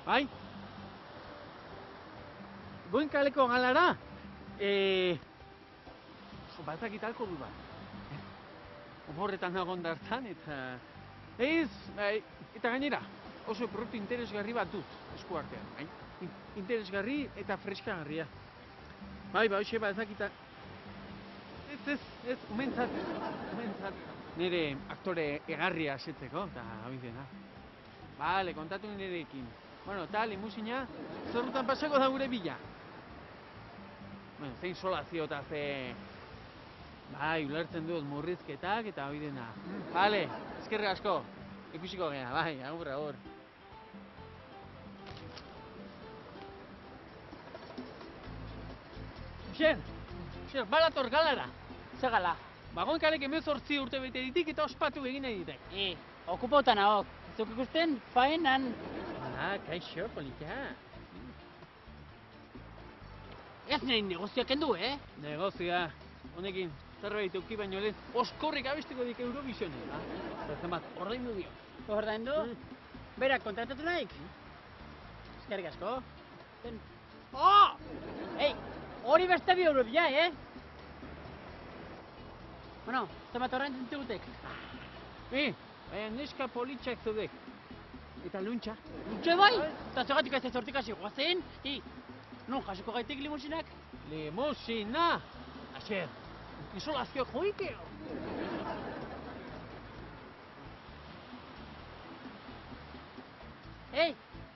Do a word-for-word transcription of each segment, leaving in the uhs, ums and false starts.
Bai? Goenkaleko galara, eh... batzakit alko du bat. Horretan nagon dartan, eta... Ez, bai, eta gainera, oso produktu interesgarri bat dut, eskuartean, bai? Interesgarri eta freskagarria. Bai, ba, hoxe batzakita... Ez, ez, ez, umentzat, umentzat. Nire aktore egarria asetzeko, eta abizena. Bale, kontatu nirekin. Bueno, eta limusina, zerrutan pasako da gure bila. Bueno, zein solazio eta ze... Bai, ulertzen dut murrizketak eta abidena. Bale, eskerrik asko. Ikusiko gea, bai, agur, agur. Xer, xer, balator galara. Ze gala? Bagoenkalek hemezortzi urte bete ditik eta ospatu egin nahi ditek. E, okupauta nahok. Zuk ikusten faenan... Ah, kaixo, polita. Ez nahi negozioak kendu, eh? Negozioa. Honekin, zerbait euki baino lehen, oskorrik abestiko dik Eurovisionen. Zenbat, ordaindu dio. Ordaindu? Berak kontratatu nahik? Eskerrik asko. Oh! Ei, hori beste bi euro bila, eh? Bueno, zenbat ordaintzen digutek? E, baina neska politxak zudek. Eta luntxa. Luntxe bai? Eta zegatik ez ez hortik hasi guazen? I, non jasoko gaitik limusinak? Limusina! Axer, insolazio joikeo! Ei!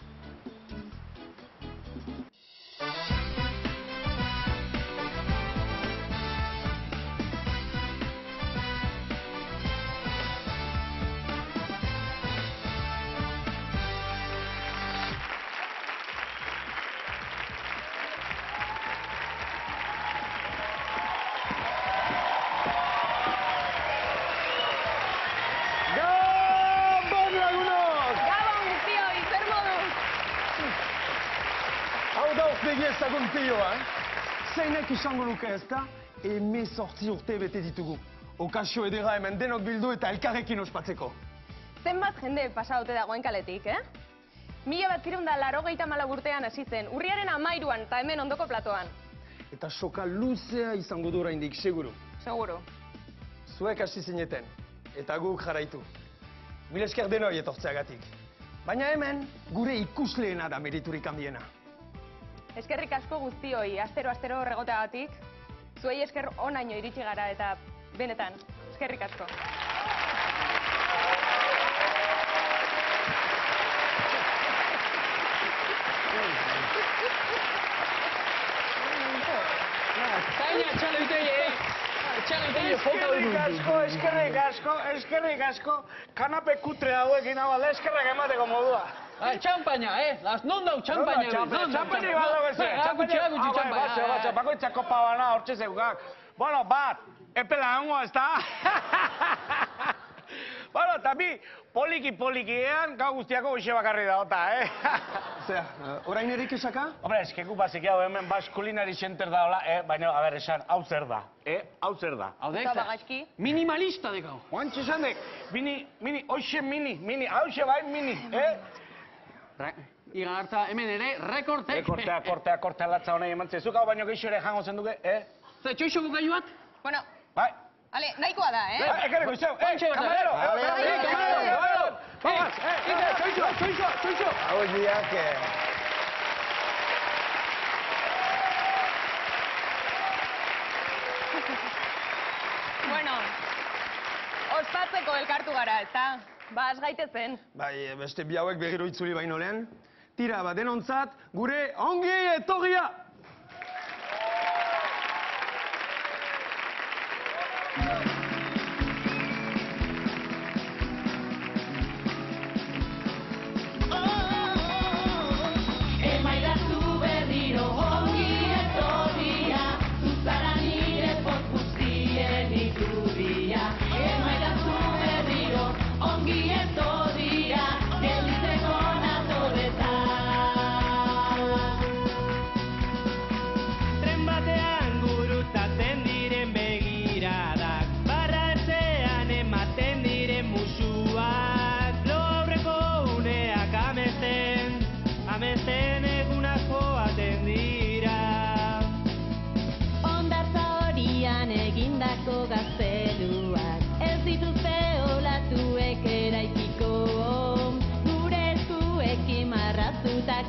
Ezagun pioa, zeinek izango luke ez da, hemezortzi urte bete ditugu. Okazio edera hemen denok bildu eta elkarrekin ospatzeko. Zenbat jende pasa ote da Goenkaletik, eh? Mila bat kirunda larogeita malau urtean hasi zen, urriaren amairuan eta hemen ondoko platoan. Eta soka luzea izango du oraindik, seguru. Seguru. Zuek hasi zineten, eta guk jarraitu. Mil esker denoi etortzeagatik. Baina hemen, gure ikusleena da meriturik handiena. Eskerrik asko guztioi, astero-astero horregoteagatik. Zuei esker onaino iritsi gara eta benetan, eskerrik asko. Zaina, txaloitei, eh? Txaloitei, eskerrik asko, eskerrik asko, eskerrik asko, kanape kutre hauekin hau alde eskerrak emateko modua. Txampaina, eh? Las non dau txampaina. Txampaini bat dago eze. Gutxi, gutxi txampaina. Batxe, batxe, bakoitzak kopa bana hortxe zeugak. Bueno, bat, epela hango, ez da? Bueno, eta bi, poliki-poliki-ean, gau guztiako hoxe bakarri da, ota, eh? Zea, orain erik esaka? Hombre, eskeku bazik hau hemen Basque Culinary Center da hola, eh? Baina, a ber, esan, hau zer da, eh? Hau zer da. Hau Eta bagazki. Minimalista dekau. Oantxe esan dek, mini, mini, hoxe mini, mini, hauxe bai mini, eh? Iga hartza, hemen ere, rekortek. E, kortea, kortea, kortea latza honei eman zezuk, hau baino gehiago ere jango zen duke, eh? Ze, txoixoko gaiu bat? Bueno, Bai. ale, nahikoa da, eh? Eh, ekareko izau, eh, kamarero! Eh, kamarero! Vamos, eh, eh, txoixo, txoixo, txoixo! Hau diak, Bueno, ospatzeko elkartu gara, ezta? Ba, az gaitezen. bai, beste bi hauek berriro itzuli baino lehen. Tira, ba, denontzat, gure ongi etorria!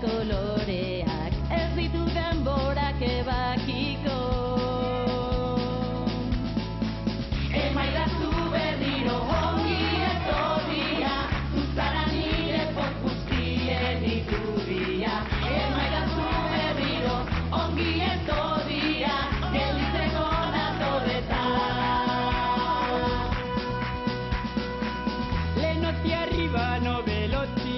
doloreak ez ditu denborak ebakiko. Emaidazu berriro ongi etorria, zuzara nire poz guztien iturria. Emaidazu berriro ongi etorria, gelditzeko natorretan. Le notti arrivano veloci,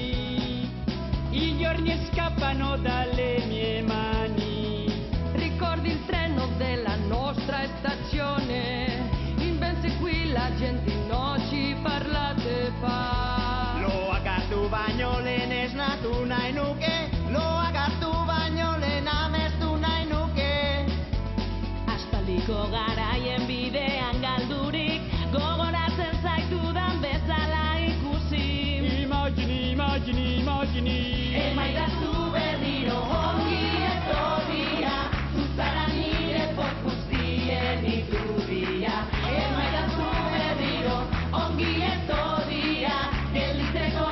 i giorni scappano dalle mie mani. Ricordi il treno della nostra stazione, invense qui la gente no ci parlate fa. Lo akartu baino lehen esnatu nahi nuke, lo akartu baino lehen amestu nahi nuke. Aspaldiko garaien bidean galdurik, gogoratzen zaitudan bezala ikusi. Immagini, immagini, immagini. Emaidazu berriro ongi etorria, zuzara nire poz guztien iturria. Emaidazu berriro ongi etorria, gelditzeko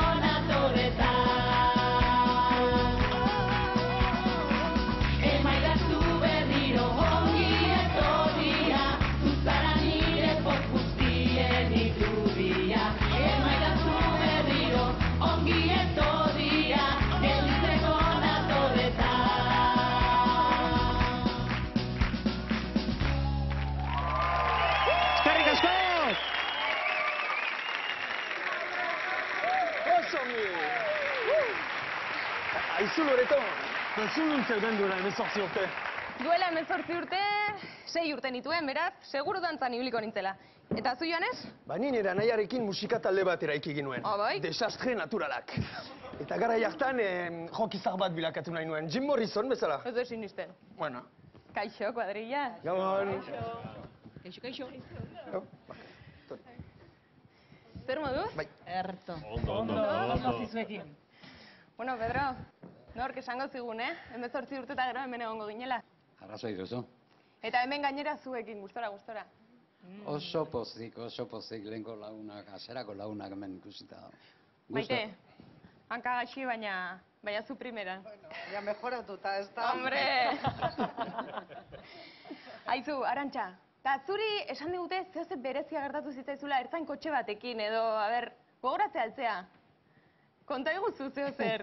natorretan. Emaidazu berriro ongi etorria, zuzara nire poz guztien iturria. Emaidazu berriro ongi etorria, gelditzeko natorretan. Eskerrik asko! Oso ongi! Aizu Loreto, zun nun zeuden duela hemezortzi urte. Duela hemezortzi urte, sei urte nituen, beraz, seguru dantzan ibiliko nintzela. Eta zu, Joanes? Ba, ni nire anaiarekin musika talde bat eraiki ginuen. Ah, bai? Desastre naturalak. Eta gara hartan eh, jokizar bat bilakatu nahi nuen. Jim Morrison bezala. Ez du sinisten. Bueno, Kaixo, kuadrilla. gabon. Kaixo, kaixo. Oh, bak. Zer moduz? Bai. Erto. Bueno, Pedro, nork esango zigun, eh? Hemezortzi urte eta gero hemen egongo ginela. Arrazoi duzu. Eta hemen gainera zuekin, gustora, gustora. Oso pozik, oso pozik lehenko lagunak, azerako lagunak hemen ikusita. Maite, hanka gaxi, baina, baina zu primeran. Ja mejoratuta, ez da? Hombre! Aizu, Arantxa, eta zuri esan digute zehose berezia gertatu zitzaizula ertzain kotxe batekin edo, a ber, gogoratzea altzea. Konta iguzu zeo zer.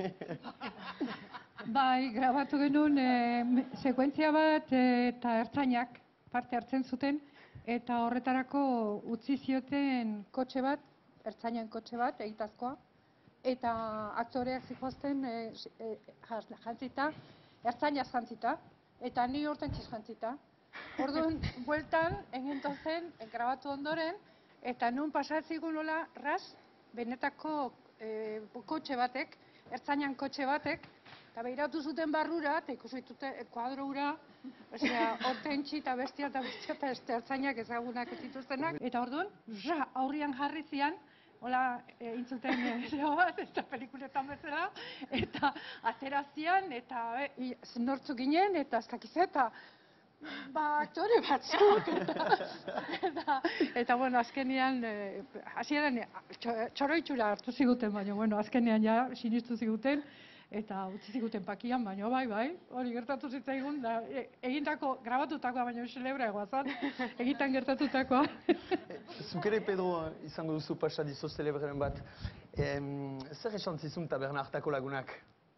Bai, grabatu genuen e, sekuentzia bat e, eta ertzainak parte hartzen zuten eta horretarako utzi zioten kotxe bat, ertzainen kotxe bat, egitazkoa, eta aktoreak zikoazten e, e, jantzita, ertzainak jantzita, eta ni horten txiz jantzita. Orduan, bueltan, egintozen, grabatu ondoren, eta nun pasatzikun nola, ras, benetako e, kotxe batek, ertzainan kotxe batek, eta behiratu zuten barrura, eta ikusitute kuadro hura, osea, hortentxi eta bestia eta bestia eta este ertzainak ezagunak zituztenak. Eta orduan, ja, aurrian jarri zian, hola, e, intzuten zeo bat, eta pelikuletan bezala, eta aterazian, eta e, nortzuk ginen, eta ez dakiz, eta ba, aktore batzuk, eta, eta, eta, bueno, azkenean, e, hasieran txoroitxura hartu ziguten, baina, bueno, azkenean ja sinistu ziguten, eta utzi ziguten pakian, baina bai, bai, hori gertatu zitzaigun, da, e, egindako, grabatutakoa, baina celebra egoazan, egitan gertatutakoa. Zuk ere, Pedro, izango duzu pasadizo celebreren bat. Em, zer esan zizun taberna hartako lagunak?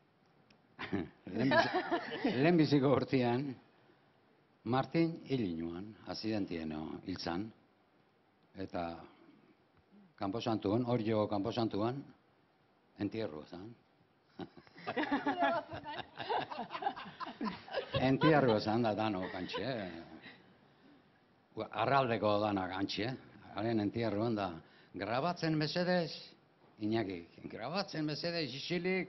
Lehenbiziko urtean, Martin hilinuan, azidentieno hiltzan, eta kanposantuan, hor jo kanposantuan, entierro zan. Entierro zan da dano kantxe, arraldeko dana kantxe, haren entierroan da, grabatzen mesedez, Iñaki, grabatzen mesedez, isilik,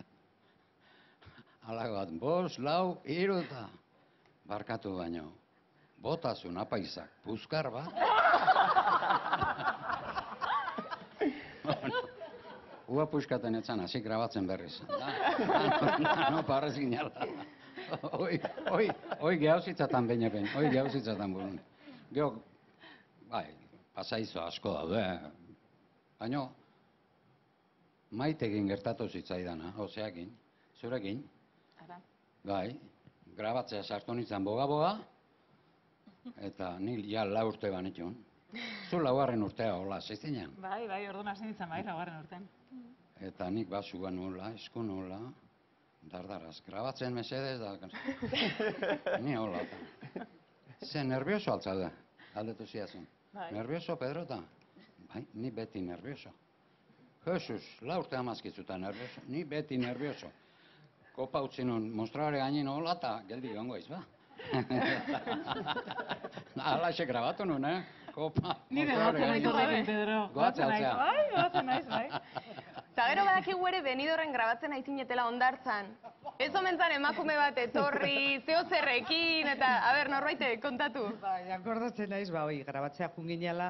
alako bat, bost, lau, hiru eta barkatu baino, botazun apaizak, puzkar bat. Ua puskaten etzan, hasi grabatzen berriz. No, parrez ginala. Hoi gehauzitzatan baina ben, hoi gehauzitzatan burun. Geo, bai, pasaizo asko daude. Baina, maitekin gertatu zitzaidana, oseakin. zurekin. Bai, grabatzea sartu nintzen boga-boga, eta ni ja lau urte banitun. Zu laugarren urtea, hola, ziztinean. Bai, bai, orduan hasi nintzen, bai, laugarren urtean. Eta nik basua nola, esku nola, dardaraz, grabatzen mesedez da... Ni hola, eta... Ze nervioso altzaude, aldetu ziazen. Nervioso, Pedro, eta... Bai, ni beti nervioso. Jesus, la urte amazkizuta nervioso, ni beti nervioso. Kopa utzi nun, monstruare gainin hola, eta geldi gongo iz, ba? Alaxe grabatu nun, eh? Kopa, nire gotzen naiz horrekin, Pedro. Goatzen altzea. Bai, goatzen naiz, bai. Eta gero badakigu ere Benidorren grabatzen aizinetela hondartzan. Ez omen zan emakume bat etorri, zeo zerrekin, eta, a ber, norbaite, kontatu. Bai, akordatzen naiz, ba, oi, grabatzea junginela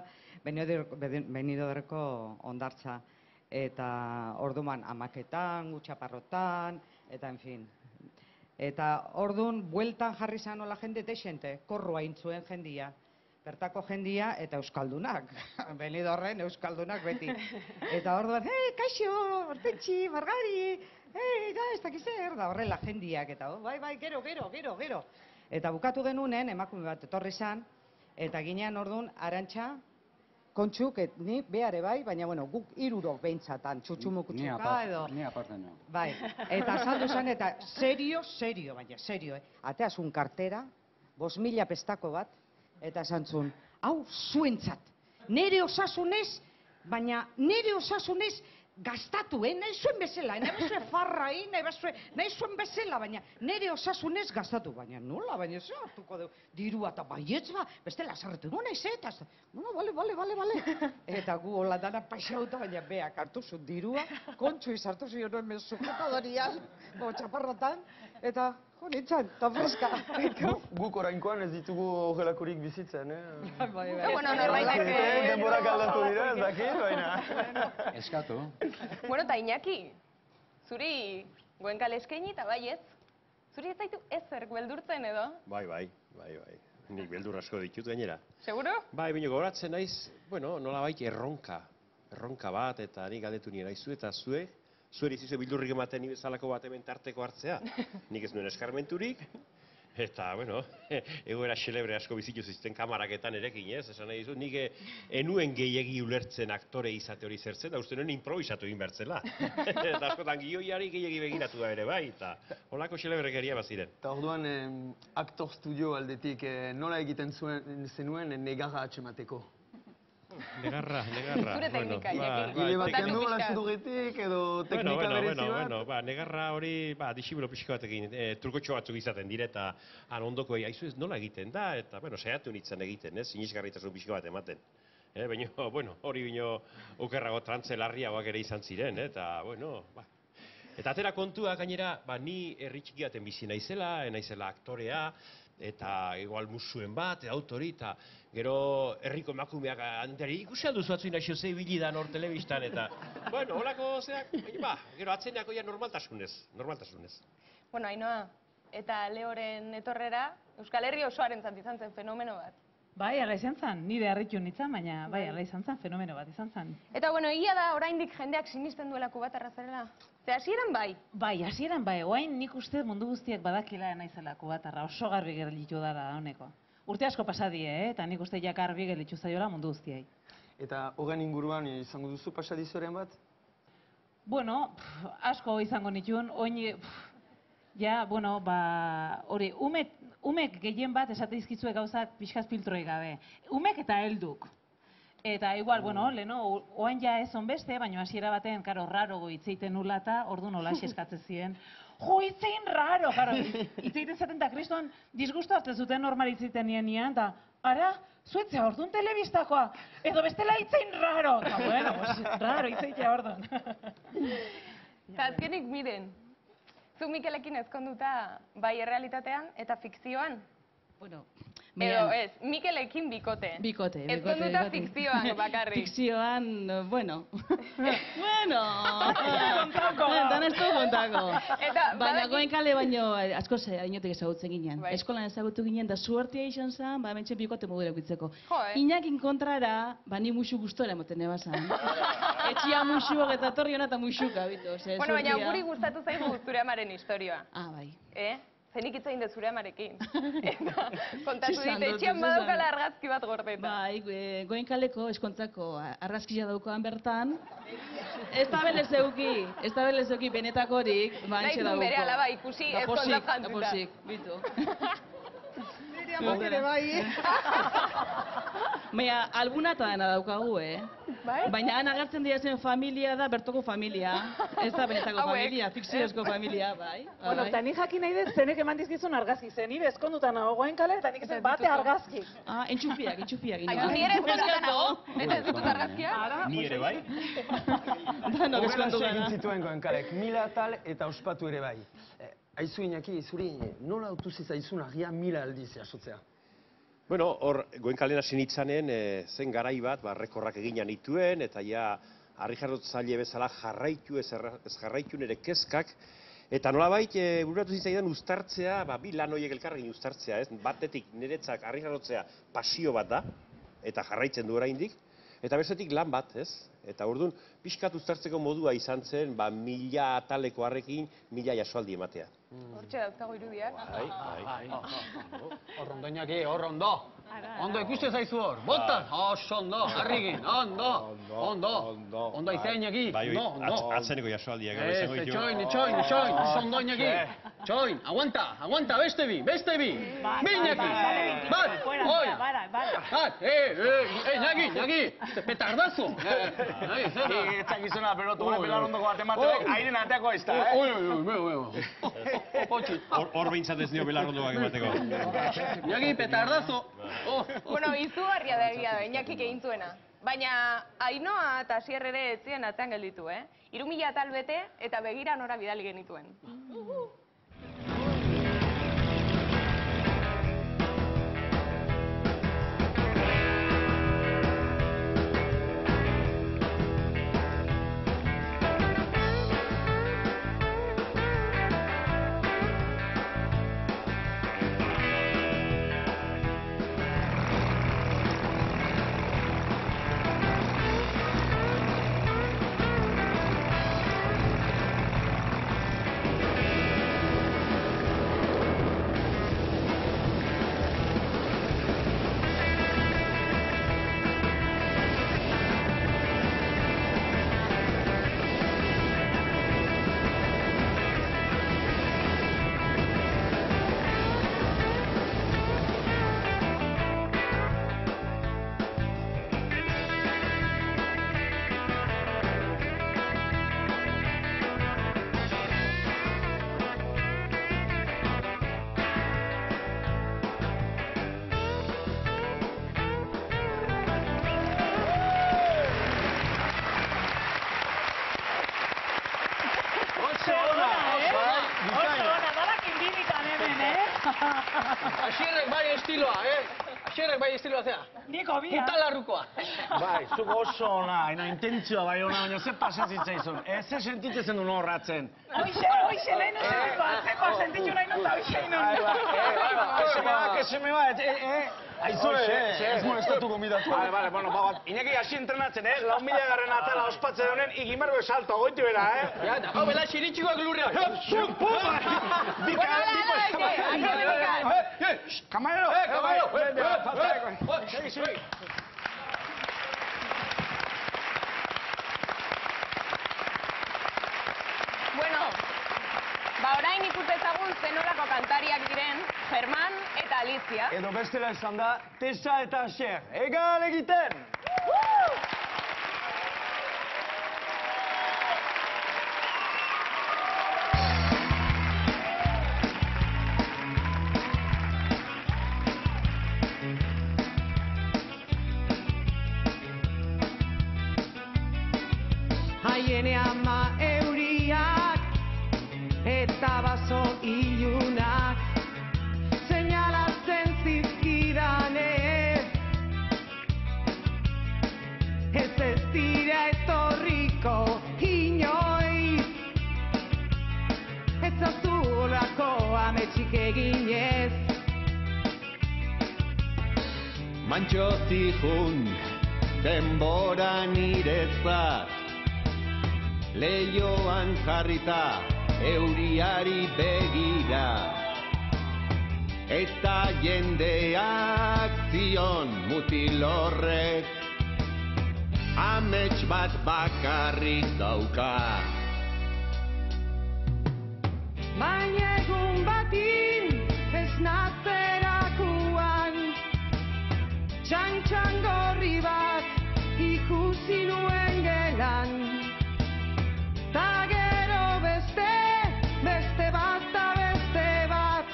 Benidorreko hondartza. Eta orduan amaketan, gutxaparrotan, eta en fin. Eta orduan, bueltan jarri zan hola jende deixente, korrua intzuen jendia. Bertako jendia eta euskaldunak. Benidorren euskaldunak beti. Eta orduan, hei, kaixo, Hortentxi, Margari, hei, da, ez dakiz zer, da horrela jendiak, eta bai, bai, gero, gero, gero, gero. Eta bukatu genunen, emakume bat etorri zan, eta ginean orduan, Arantxa, Kontxuk, et, ni behare bai, baina, bueno, guk irurok behintzatan, txutxumukutxuka edo... Ni aparte no. Bai, eta saldu zan, eta serio, serio, baina, serio, eh? Ateazun kartera, bos mila pestako bat, eta esan zuen, hau, zuentzat, nire osasunez, baina nire osasunez gastatu, eh? Nahi zuen bezala, nahi zuen farra, eh? Nahi zuen bezala, baina nire osasunez gastatu, baina nola, baina ze hartuko du dirua eta baietz ba, bestela sarretu nuen naiz, eta, no, bale, bale, bale, bale. Eta gu hola dana paixauta, baina beak hartu zuen dirua, Kontxu izartu zuen noen mesuketadorian, bo txaparratan, eta jo nintzen, eta freska. Guk orainkoan ez ditugu horrelakorik bizitzen, eh? Bai, bai. Bueno, norbaitek... Denborak aldatu dira, ez dakit, baina... Eskatu. Bueno, eta Iñaki, zuri goenkale eskaini eta bai ez? Zuri ez zaitu ezer beldurtzen edo? Bai, bai, bai, bai. Nik beldur asko ditut gainera. Seguro? Bai, bine gogoratzen naiz, bueno, nolabait erronka. Erronka bat, eta nik galdetu nire naizu, eta zue, zueri zizue bildurrik ematen ni bezalako bat hemen tarteko hartzea. Nik ez nuen eskarmenturik, eta, bueno, egoera xelebre asko bizitu zizten kamaraketan erekin, ez? Esan nahi dizu, nik enuen gehiegi ulertzen aktore izate hori zertzen, da uste nuen improvisatu egin bertzela. Eta askotan gioiari gehiegi begiratu da ere, bai, eta holako xelebrekeria baziren. Eta orduan, aktor studio aldetik, nola egiten zenuen negarra atxemateko? Negarra, negarra. Zure teknika, Iñaki. Gile bat kendu lastudugetik edo teknika berezi bat? Bueno, ba, negarra hori, ba, disibulo pixko batekin, trukotxo batzuk izaten dire, eta han ondoko aizu ez nola egiten da, eta, bueno, saiatu nintzen egiten, ez, sinisgarritasun pixko bat ematen. Eh, baina, bueno, hori bino okerrago trantze larriagoak ere izan ziren, eta, bueno, ba. Eta atera kontua, gainera, ba, ni herri txiki baten bizi naizela, naizela aktorea, eta igual musuen bat, autori, eta gero herriko emakumeak antari ikusi alduzu atzuin aixo ze bilidan hor telebistan, eta, bueno, holako zeak, ba, gero atzeneako ja normaltasunez, normaltasunez. Bueno, Ainhoa, eta Leoren etorrera, Euskal Herri osoaren izan zen fenomeno bat. Bai, ala izan zen, nire harritu nintzen, baina bai, ala izan zen, fenomeno bat izan zen. Eta, bueno, egia da oraindik jendeak sinisten duelako bat arrazarela. Ze hasieran bai? Bai, hasieran bai, oain nik uste mundu guztiak badakila naizelako batarra, oso garbi gelditu dara honeko. Urte asko pasadie, eh? Eta nik uste jak garbi gelditu zaiola mundu guztiai. Eta horren inguruan izango duzu pasadizoren bat? Bueno, pff, asko izango nituen, oin, pff, ja, bueno, ba, hori, umek, umek gehien bat esate izkizue gauzak pixkaz filtroi gabe. Umek eta helduk. Eta igual, bueno, leheno, oain ja ez onbeste, baina hasiera baten, karo, raro hitzeiten ulata, orduan holaxe eskatzen ziren. Jo, hitzein raro, karo, hitzeiten zaten da kristoan disgustu hartzen zuten normal hitzeiten nienean, eta, ara, zuetzea orduan telebistakoa, edo bestela hitzein raro. Eta, bueno, pues, raro hitzeitea orduan. Eta azkenik, miren, zu Mikelekin ezkonduta bai errealitatean eta fikzioan. Bueno, edo ez, Mikelekin bikote. Bikote, bikote. Ezkonduta fikzioan bakarrik. Fikzioan, bueno. Bueno. Kontako. Dan ez du kontako. Eta, baina goenkale baino asko ze inotik ezagutzen ginen. Eskolan ezagutu ginen, da suertia izan zen, ba, mentxe bikote modura guitzeko. Inakin kontrara, ba, ni musu gustora moten ebazan. etxia muxuak eta torri hona eta muxuka, bito. Bueno, baina guri gustatu zaigu zure amaren historioa. Ah, bai. Eh? Zenik itzain dut zure amarekin. Eta kontatu dit, etxean badaukala argazki bat gordeta. Bai, goen kaleko eskontzako argazkia daukoan bertan. Ez da belez euki, ez da belez euki benetakorik, bantxe dauko. Nahi bere alaba ikusi eskontzat jantzita. Da posik, bitu. Nire amak ere bai. Baina, albuna eta dena daukagu, eh? Baina, han agertzen dira zen familia da bertoko familia. Ez da benetako familia, fikziozko familia, bai. Bueno, eta nik jakin nahi dut zenek eman dizkizun argazki zen, nire eskondutan nago goen kale, eta nik ezen bate argazki. Ah, entxupiak, entxupiak. Aio, ni ere eskondutan nago, eta ez ditut argazkia. Ni ere bai. Danok eskondu Horrela gara. egin zituen goen kalek, mila atal eta ospatu ere bai. Aizu Iñaki, zuri, nola autu zitzaizun agia mila aldiz jasotzea? Bueno, hor, goenkalen hasi nitzanen, e, zen garai bat, ba, rekorrak eginan nituen, eta ja, harri jarrotzaile bezala jarraitu, ez, erra, ez jarraitu nire kezkak, eta nolabait, e, bururatu zitzaidan uztartzea, ba, bi lan horiek elkarrekin uztartzea, ez? Batetik niretzak harri jarrotzea pasio bat da, eta jarraitzen du oraindik, eta bestetik lan bat, ez? Eta orduan, pixkat uztartzeko modua izan zen, ba, mila ataleko harrekin, mila jasoaldi ematea. Hortxe dauzkago irudiak. Bai, bai. Hor ondo, Iñaki, hor ondo. Ondo ikuste zaizu hor. Botan, oso ondo, harrikin, ondo. Ondo, ondo aizea Iñaki. Bai, ondo, ondo. atzeneko jasoaldiak. Ez, txoin, txoin, txoin, oso ondo Iñaki. Txoin, aguanta, aguanta, beste bi, beste bi. Bi Iñaki. Bat, oi. Bat, eh, eh, Iñaki, Iñaki. Petardazo. Etzakizuna, pero tu belarondoko bat emateak, airen ateako ez da, eh? Oi, oi, oi, oi, oi. Hor behintzat ez nio belarrondoak emateko. Iñaki, petardazo. Bueno, izugarria da egia da, Iñakik egin zuena. Baina, Ainoa eta Asier ere ez ziren atzean gelditu, eh? Hiru mila atal bete eta begira nora bidali genituen. Asierrek bai estiloa, eh? Asierrek bai estiloa zea. Niko bia. Puta larrukoa. Bai, zuk oso ona, ena intentzioa bai ona, baina ze pasatitzaizun, ez ze sentitzen duen horratzen. Hoixe, hoixe, lehen ozen dut, atzeko sentitu nahi nuen da hoixe Que se me va, que se me va, eh? Aizu, ez molestatuko midatu. Vale, vale, bueno, bagoat. Iñaki hasi entrenatzen, eh? Lau mila garren atala ospatzen honen, igimargo esalto, goitu bera, eh? Ja, eta hau bela xiritxikoak lurrean. Zuk, puma! Bika, Kamarero! Eh, kamarero! Segi, segi. Bueno, ba orain ikus dezagun zenolako kantariak diren Germán eta Alicia. Edo bestela esan da, Tessa eta Asier. Egal egiten! Haiene ama euriak eta baso ilunak seinalatzen zizkidanez, ez ez dira etorriko inoiz, ez zazulako ametsik eginez. Mantxo zihun denbora niretzat, leioan jarrita euriari begira, eta jendeak zion mutilorrek, amets bat bakarrik dauka. Baina egun batin esnatzerakuan, txantxan gorri bat ikusi nuen gelan, ta gero beste, beste bat ta beste bat,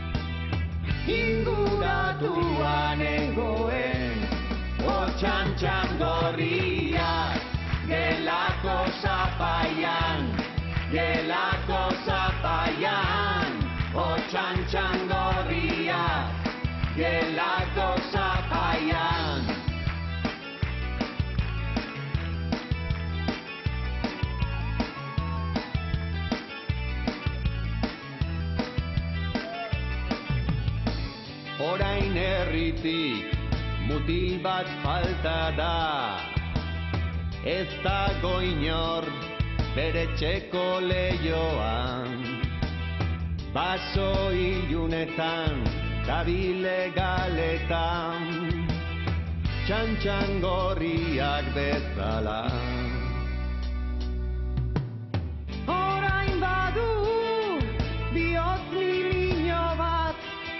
inguratuan nengoen, o txantxan gorriak, gelako zapaian, gelako zapaian, o txantxan gorriak, gelako zapaian. Orain herritik mutil bat falta da, ez dago inor bere txeko leioan, baso ilunetan, dabile galetan, txantxan gorriak bezala. Orain badu bihotz nimiño bat,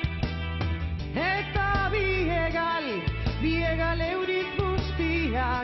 eta biegal, biegal euriz guztiak,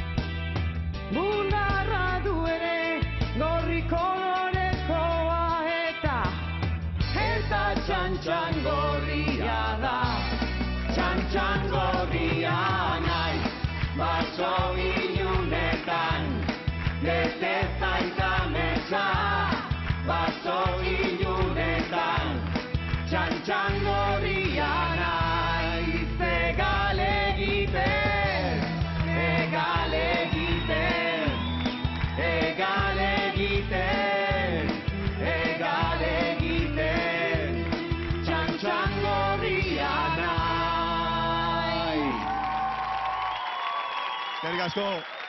bundarra du ere gorri kolorekoa eta eta txantxan gorria da, txantxan gorria naiz, baso ilunetan, bete zaita mesa, baso ilunetan, txantxan gorria naiz, egal egiten, egal egiten, egal egiten, egal egiten, txantxan gorria naiz. Eskerrik asko.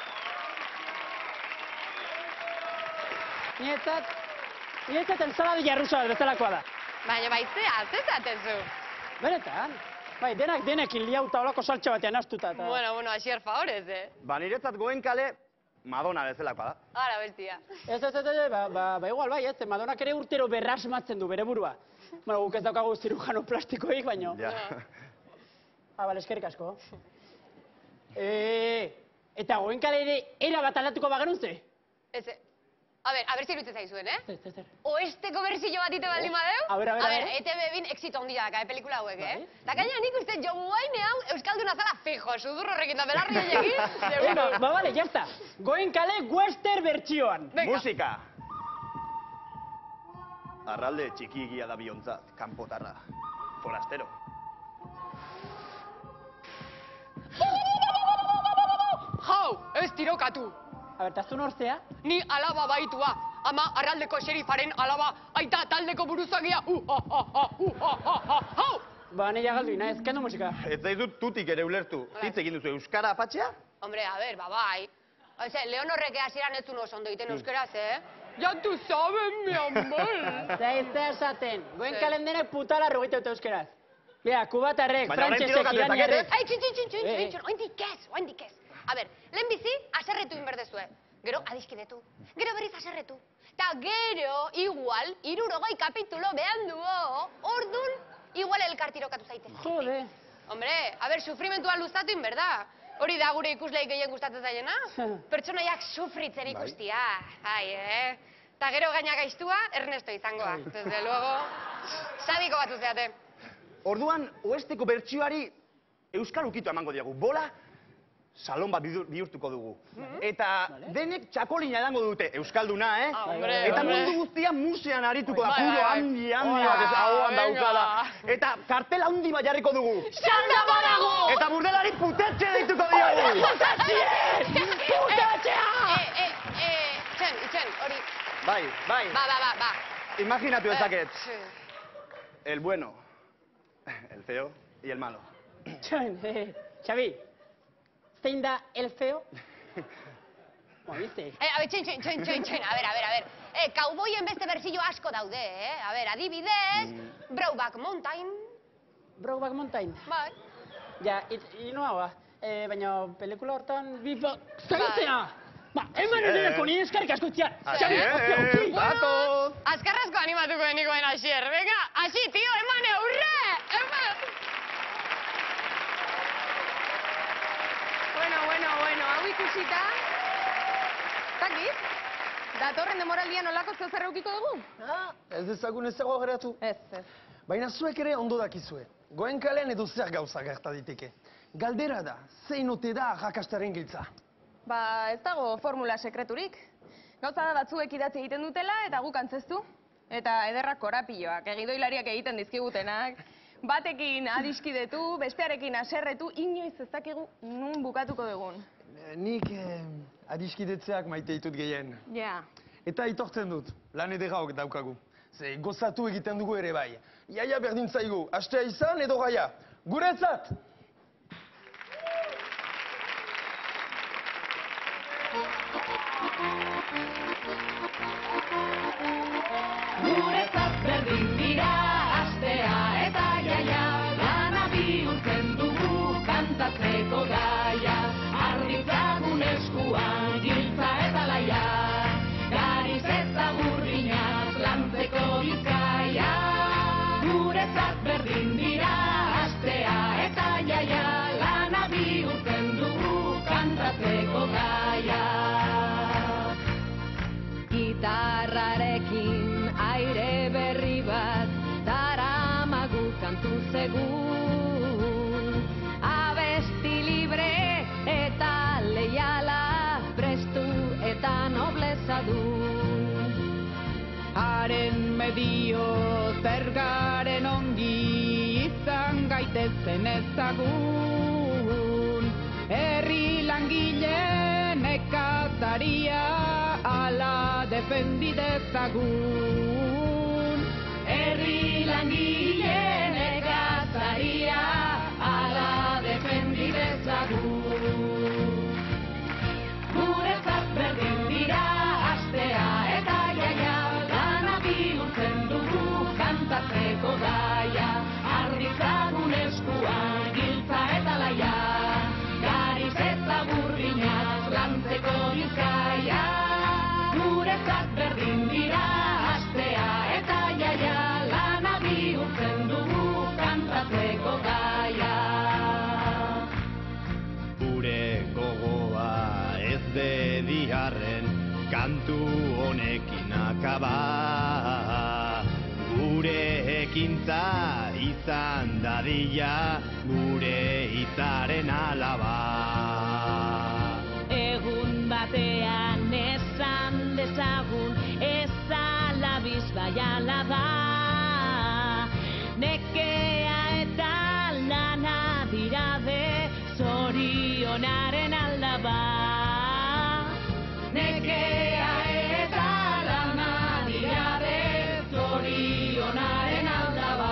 Nietzat, nietzat ensaladilla rusa bezalakoa da. Baina baitzea, zezaten zu. Benetan, bai, denak denekin liauta olako saltxa batean astuta. Eta... Bueno, bueno, asier favorez, eh? Ba, niretzat goen kale Madonna bezalakoa da. Ara, bestia. Ez, ez, ez, ez, ba, ba, ba igual bai, ez, Madonak ere urtero berrasmatzen du bere burua. Bueno, guk ez daukagu zirujano plastikoik, baino. Ja. Ah, bale, eskerrik asko. E, eta goen kale ere era bat aldatuko bagenun ze? Ez, a ber, a ber zirutzen zaizuen, eh? Zer, zer, zer. Oesteko berzillo bat ite baldin badeu? A ber, a ber, A a ber, ber. E Te Be bin exito handia daka, eh, pelikula hauek, eh? Bai. Da gaina nik uste John Wayne hau Euskalduna zala fijo, sudur horrekin da belarri egin, Venga, ba, bale, jazta. Goen kale western bertsioan. Musika! Arralde txikigia da biontzat, kanpotarra, forastero. Jau, ez tirokatu! A ber, tazun orzea? Ni alaba baitua, ama arraldeko xerifaren alaba, aita taldeko buruzagia, uh, ha, ha, ha, uh, ha, ha, ha, hau! Ba, nahi agaldu ina, ez kendu musika. Ez zaizut tutik ere ulertu. Hitz egin duzu euskara apatxea? Hombre, a ber, ba, bai. Oze, Leonorrek hasieran ez zuen oso ondo egiten euskeraz, eh? Ja tu sabes, mi amor. Zaizte esaten, goen kalen denek putala rugitu eta euskeraz. Bia, kubatarrek, Baina orain frantsesek, tirokatu iraniarrek... dezakete? Ai, txin, txin, txin, txin, Eh, eh. txin, oindik ez, oindik ez. A ber, lehen bizi, aserretu inberdezue. Gero, adiskidetu. Gero berriz aserretu. Ta gero, igual, irurogoi kapitulo behan duo, ordun, igual elkartirokatu zaitez. Jode. Hombre, a ber, sufrimentua luztatu inberda. Hori da gure ikusleik gehien gustatzen zaiena? Pertsonaiak sufritzen ikustia. Ai, eh? Ta gero gaina gaiztua, Ernesto izangoa. Desde luego, sadiko batzu zeate. Orduan, oesteko bertsioari euskal ukitu emango diagu. Bola, salon bat bidur- bihurtuko dugu. Eta denek txakolina edango dute, euskalduna, eh? Ah, hombre, Eta hombre. mundu guztia musean arituko da, Bai, puro bai, bai. handi, handi Hola, bat ez ahoan venga. daukala. Eta kartel handi bat jarriko dugu. Xanda badago! Eta burdelari putetxe deituko diogu. Putatxea! Eh, eh, eh, txen, itxen, hori... Bai, bai. Ba, ba, ba, ba. Imaginatu dezaket. Sí. El bueno, el feo y el malo. Txan, eh, Xabi, zein da el feo? Oíste. Eh, a ber, txoin, txoin, txoin, txoin, txoin, a ber, a ber, a ber. Eh, kauboien beste berzio asko daude, eh? A ber, adibidez, Brokeback Mountain. Brokeback Mountain? Bai. Ja, inoa, eh, baina pelikula hortan bifa... Zaitea! Ba, hemen ere nireko nien eskarrik asko itziar. Asier, datoz! Azkarrazko animatuko denikoen Asier, venga, Asi, tio, eman eurre! Eman! Bueno, bueno, bueno, hau ikusita... Zakit? Datorren demoraldian olako zer eukiko dugu? Ah, ez dezagun ez dago geratu. Ez, ez. Baina zuek ere ondo dakizue. Goenkalean edo zer gauza gerta diteke. Galdera da, zein ote da arrakastaren giltza. Ba, ez dago formula sekreturik. Gauza da batzuek idatzi egiten dutela eta guk antzeztu. Eta ederrak korapioak, egidoilariak egiten dizkigutenak. Batekin adiskidetu, bestearekin aserretu, inoiz ez dakigu nun bukatuko dugun. Nik eh, adiskidetzeak maite ditut gehien. Ja. Eta aitortzen dut, lan ederraok daukagu. Ze gozatu egiten dugu ere bai. Iaia berdin zaigu, astea izan edo gaia. Guretzat! Guretzat berdin dira astea eta jaia, lana bihurtzen dugu kantatzeko gaia. Arditzagun eskuan giltza eta laia, gariz eta burdinaz lantzeko bizkaia. Guretzat berdin dira astea eta jaia, lana bihurtzen dugu kantatzeko gaia. Gitarrarekin aire berri bat daramagu kantu segun. Abesti libre eta leiala, prestu eta nobleza du. Haren medio zergaren ongi izan gaitezen ezagun. Herri langile nekataria ala defendidezagun. Herri langile nekataria ala defendidezagun. Guretzat berdin dira astea eta jaia, lana bihurtzen dugu kantatzeko gaia. Arditzagun eskuan giltza eta laia, gariz eta burdinaz lantzeko bizkaia. Guretzat berdin dira astea eta jaia, lana bihurtzen dugu kantatzeko gaia. Gure gogoa ez dediarren kantu honekin akaba. Gure ekintza izan dadila, gure hitzaren alaba. Egun batean esan dezagun, ezala bizbaiala da. Nekea eta lana dirade, zorionaren aldaba. Nekea eta lana dirade, zorionaren aldaba.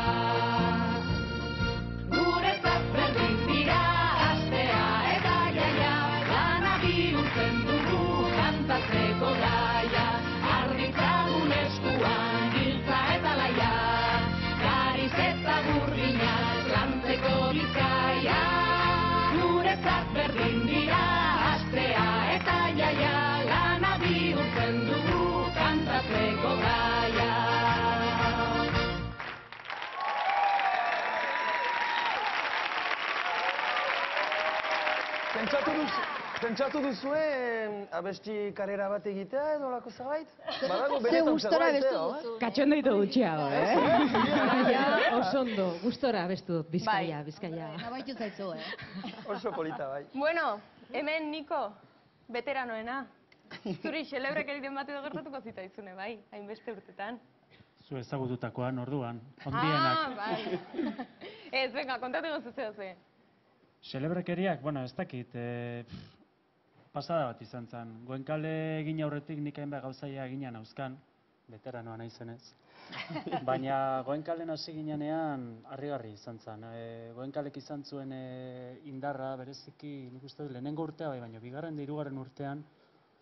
Guretzat berdin dira astea eta jaia, lana bihurtzen dugu kantatzeko gaia. Arditzagun eskuan giltza eta laia, gariz eta burdinaz lantzeko bizkaia. Guretzat berdin dira astea eta jaia, lana bihurtzen dugu kantatzeko gaia. Pentsatu duzu, pentsatu duzue abesti karrera bat egitea edo lako zerbait? Badago benetan zerbait, eh? Katxondoitu gutxiago, eh? Baina oso ondo, gustora abestu dut, Bizkaia, Bizkaia. Nabaitu zaizu, eh? Oso polita, bai. Bueno, hemen Niko, veteranoena. Zuri xelebrek egiten bat edo gertatuko zitaizune, bai, hainbeste urtetan. Zu ezagututakoan orduan, Ah, ondienak. bai. Ez, venga, kontatu gozuzea ze. Xelebrekeriak, bueno, ez dakit, e, pff, pasada bat izan zen. Goenkale egin aurretik nik hainbat gauzaia eginan hauzkan, veteranoa naizenez. Baina Goenkalen hasi ginean harrigarri izan zen. E, Goenkalek izan zuen e, indarra bereziki, nik uste dut lehenengo urtea bai, baina bigarren da hirugarren urtean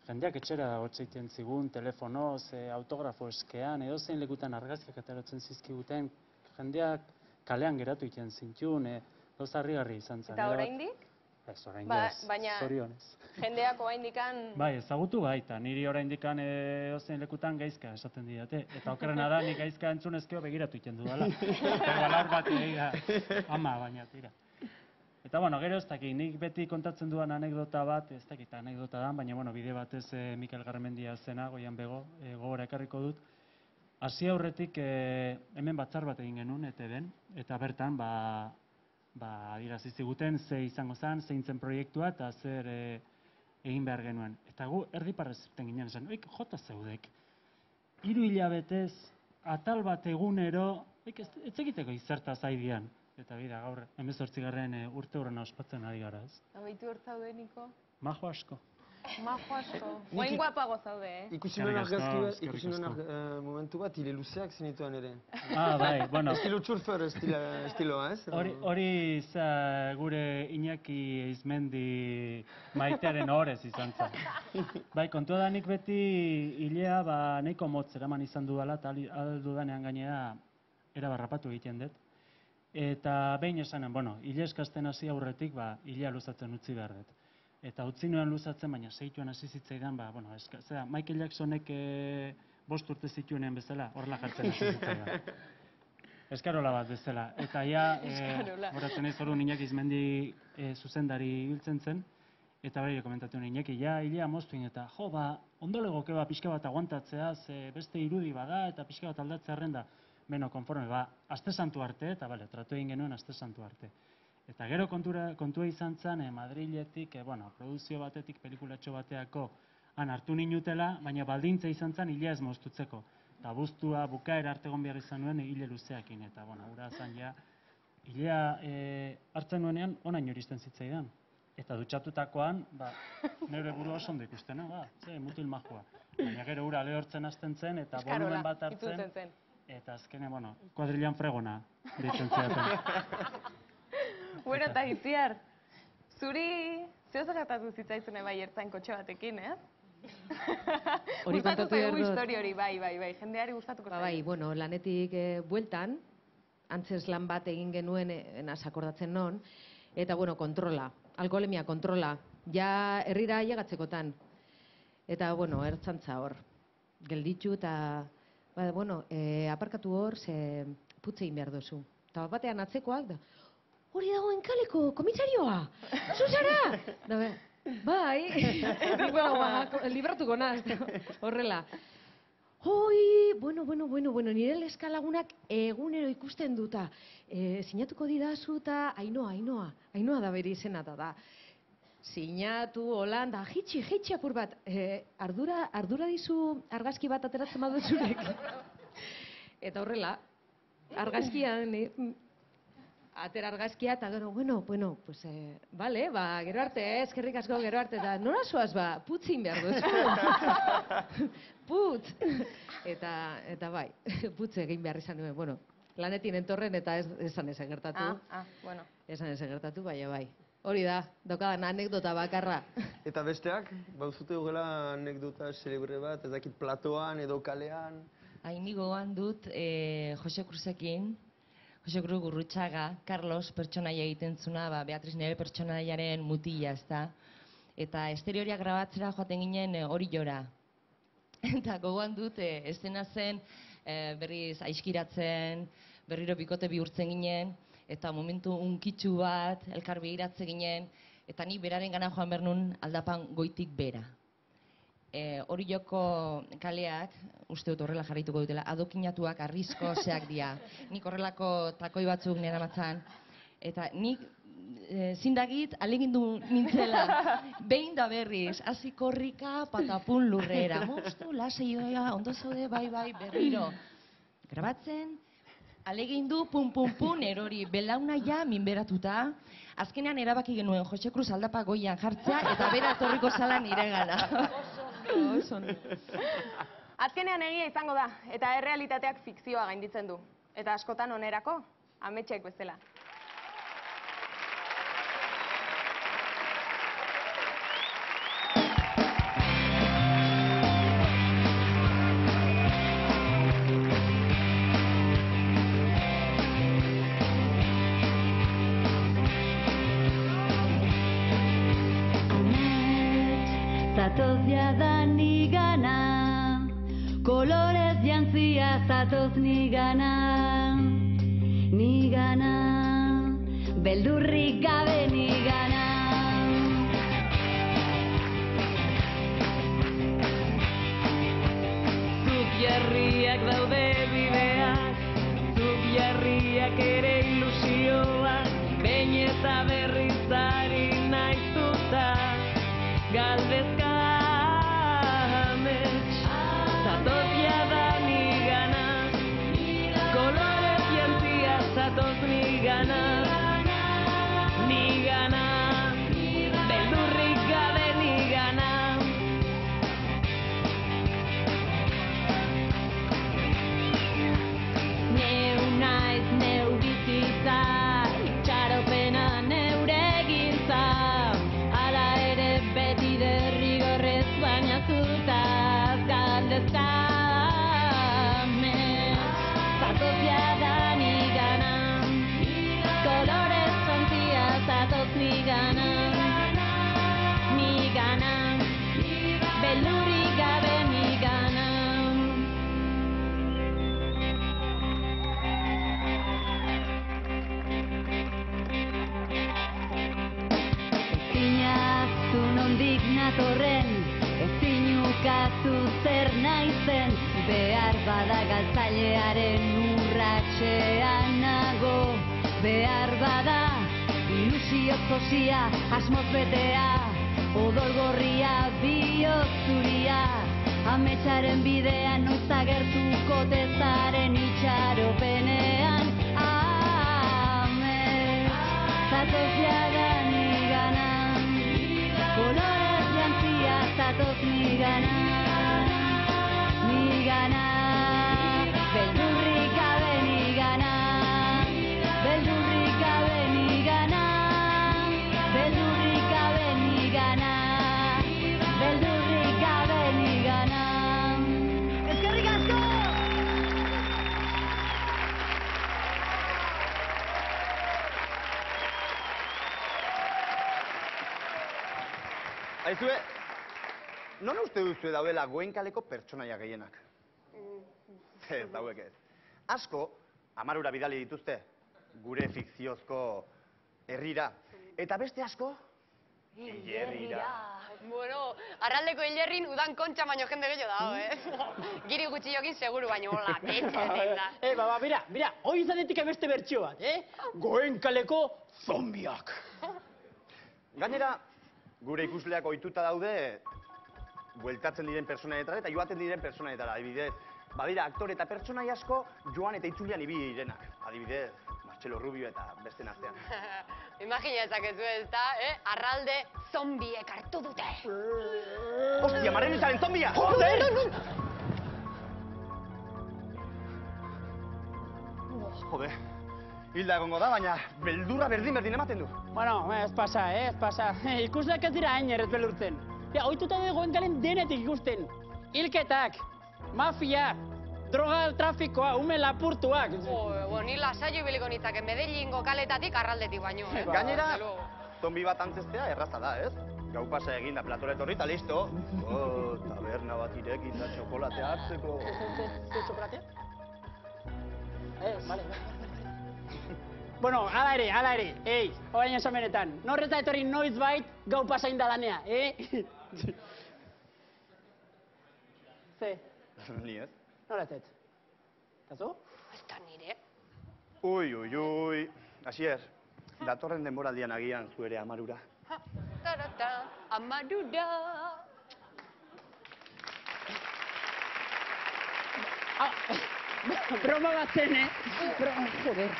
jendeak etxera hotzeiten zigun, telefonoz, autografo eskean, edo zein lekutan argazkiak ateratzen zizkiguten, jendeak kalean geratu iten zintun, gauza harrigarri izan zen. Eta oraindik? Ez, oraindik ez, baina zorionez. jendeak oraindikan... Bai, ezagutu baita, niri oraindikan edo zein lekutan gaizka esaten didate. Eta okerrena da, nik gaizka entzunezkeo begiratu iten dudala. Pero alar bat egia, ama baina, tira. Eta, bueno, gero ez dakit, nik beti kontatzen duan anekdota bat, ez dakit anekdota da, baina, bueno, bide batez Mikel Garmendia zena, Goian Bego, gogora ekarriko dut. Hasi aurretik hemen batzar bat egin genuen, E T B-en, eta bertan, ba, ba, adierazi ziguten ze izango zen, zein zen proiektua, eta zer egin behar genuen. Eta gu, erdi parrezten ginen, esan, oik, jota zeudek, hiru hilabetez, atal bat egunero, oik, ez egiteko izertaz aidian. Eta bida, gaur, hemezortzigarren urte horrena ospatzen ari gara, ez? Amaitu hor zaude, Niko? Majo asko. Majo asko. Oain guapago zaude, eh? Ikusi nuen argazki ikusi nuen momentu bat, hile luzeak zenituen ere. Ah, bai, bueno. Estilo txurfer estiloa, ez? Hori gure Iñaki Eizmendi maitearen horrez izan zen. Bai, kontua da nik beti hilea nahiko motz eraman izan dudala, eta aldudanean gainera erabarrapatu egiten dut. Eta behin esanen, bueno, hile eskasten hasi aurretik, ba, hilea luzatzen utzi behar dut. Eta utzi nuen luzatzen, baina seituan hasi zitzaidan, ba, bueno, zera, Michael Jacksonek bost urte zituenean bezala, horrela jartzen hasi zitzaidan. Eskarola bat bezala. Eta ja, horatzen ez orduan Iñaki Eizmendi zuzendari hiltzen zen, eta bai komentatu nuen Iñaki, ja, hilea moztuin, eta jo, ba, ondo legoke ba, pixka bat aguantatzea, ze beste irudi bada, eta pixka bat aldatzea arrenda. Beno, konforme, ba, aste santu arte, eta bale, tratu egin genuen aste santu arte. Eta gero kontua izan zen, Madriletik, bueno, produzio batetik, pelikulatxo bateako, han hartu ninutela, baina baldintza izan zen hilea ez moztutzeko. Eta buztua, bukaera arte egon behar izan nuen, hile luzeakin, eta, bueno, ura zan ja, hilea hartzen nuenean, onain iristen zitzaidan. Eta dutxatutakoan, ba, neure burua oso ondo ikusten, ba, ze, mutil majua. Baina gero ura lehortzen hasten zen, eta volumen bat hartzen, eta azkenean, bueno, kuadrilan fregona ditzen zidaten. Bueno, eta Itziar, zuri zeo zagatatu zitzaizune bai ertzain kotxe batekin, ez? Hori kontatu behar dut. Histori hori, bai, bai, bai, jendeari gustatuko zaigu. Bai, bueno, lanetik bueltan, antzes lan bat egin genuen, enaz akordatzen non, eta, bueno, kontrola, alkoholemia kontrola, ja herrira ailegatzekotan. Eta, bueno, ertzantza hor, gelditzu eta... Ba, bueno, aparkatu hor, ze putze egin behar duzu. Eta batean atzekoak, da, hori dagoen kaleko komisarioa! Zuzara! Bai, libratuko naz, horrela. Hoi, bueno, bueno, bueno, bueno, nire leskalagunak egunero ikusten duta. Sinatuko didazu eta Ainoa, Ainoa, Ainoa da bere izena da. Sinatu, Holanda, jitsi, jitsi apur bat. Ardura, ardura dizu argazki bat ateratzen badut zurek. Eta horrela, argazkian, atera argazkia, eta gero, bueno, bueno, pues, bale, ba, gero arte, eskerrik asko gero arte, eta nora zoaz, ba, putzin behar duzu. Putz! Eta, eta bai, putz egin behar izan duen, bueno, lanetin entorren eta esan ez egertatu. Ah, ah, bueno. Esan ez egertatu, baina bai. Hori da, daukadan anekdota bakarra. Eta besteak, bauzute hogela anekdota celebre bat, ez dakit platoan edo kalean? Haini gogoan dut Jose Cruzekin, Jose Cruz Gurrutxaga, Carlos pertsonaia egiten zuna, Beatriz nire pertsonaiaren mutila, ezta? Eta esterioriak grabatzera joaten ginen hori jora. Eta gogoan dut, eszena zen berriz aiskiratzen, berriro bikote bihurtzen ginen, eta momentu unkitsu bat, elkar begiratze ginen, eta ni beraren gana joan behar nun aldapan goitik bera. Hori joko kaleak, uste dut horrela jarraituko dutela, adokinatuak, arrizko, zeak dira. Nik horrelako takoi batzuk nera matzan, eta nik zindagit alegindu nintzela, behin da berriz, hasi korrika, patapun lurrera, moztu, lasei doia, ondo zaude, bai, bai, berriro. Grabatzen, alegindu, pun, pun, pun, erori, belauna ja, minberatuta, azkenean erabaki genuen Jose Cruz aldapa goian jartzea, eta bera etorriko zala nire gana. Azkenean egia izango da, eta errealitateak fikzioa gainditzen du. Eta askotan onerako, ametxeak bezala. zatoz jada nigana, kolorez jantzia zatoz nigana, nigana, beldurrik gabe nigana. Zuk jarriak daude bideak, zuk jarriak ere ilusioak, behin eta berriz ari naiztuta, galdezka amets, zatoz jada nigana, kolorez jantzia zatoz nigana, nigana, beldurrik gabe nigana. Neu naiz neu bizitza, itxaropena neure gintza, hala ere beti derrigorrez baina zutaz galdezka amets, zatoz jada nigana, kolorez jantzia zatoz nigana, nigana, beldurrik gabe nigana. Ezinazu nondik natorren, ezin ukazu zer naizen, behar bada galtzailearen urratxean nago, behar bada ilusioz josia, asmoz betea, odol gorria, bihotz zuria, ametsaren bidean noiz agertuko tezaren itxaropenean, amets, zatoz jada nigana, kolorez jantzia zatoz nigana, nigana, beldurrik gabe nigana, beldurrik gabe nigana, beldurrik gabe nigana, beldurrik gabe nigana. Eskerrik asko! Aizue, non uste duzue daudela Goenkaleko pertsonaia gehienak? Ez, dauek ez. Asko, Amarura bidali dituzte, gure fikziozko herrira. Eta beste asko, hilerrira. Bueno, arraldeko hilerrin udan kontxa baino jende gehiago dago, eh? Giri gutxi jokin seguru baino hola, betxezen da. Eh, baba, mira, mira, hoi izanetik beste bertxio bat, eh? Goenkaleko zombiak. Gainera, gure ikusleak ohituta daude bueltatzen diren personaietara eta joaten diren personaietara, adibidez. Badira, aktore eta pertsonai asko joan eta itzulian ibili direnak. Adibidez, Martxelo Rubio eta beste artean. Imagina ezakezu ez da, eh? Arralde zombiek hartu dute. Ostia, Marenezaren zombia! Joder! Jode, hilda egongo da, baina beldurra berdin-berdin ematen du. Bueno, ez pasa, eh, ez pasa. Ikusleak ez dira hain errez belurtzen. Ja, ohituta de Goenkalen denetik ikusten. Hilketak, mafia, droga trafikoa, ume lapurtuak. Jo, ni lasaio ibiliko nitzaken Medellingo kaletatik arraldetik baino, eh? Gainera, zombi bat antzestea erraza da, ez? Gau pasa eginda platora etorri eta listo. Oh, taberna bat irekin da txokolatea hartzeko. Ze txokolatea? Eh, vale, vale. Bueno, ala ere, ala ere, ei, orain esan benetan, norreta etorri noiz bait gau pasain da danea, eh? Ze? Ni ez. Nola ez? Eta zu? Ez da nire. Ui, ui, ui. Asier, datorren denboraldian agian zu ere Amarura. Tarata, Amarura. Ah, broma bat zen, eh? Broma, joder.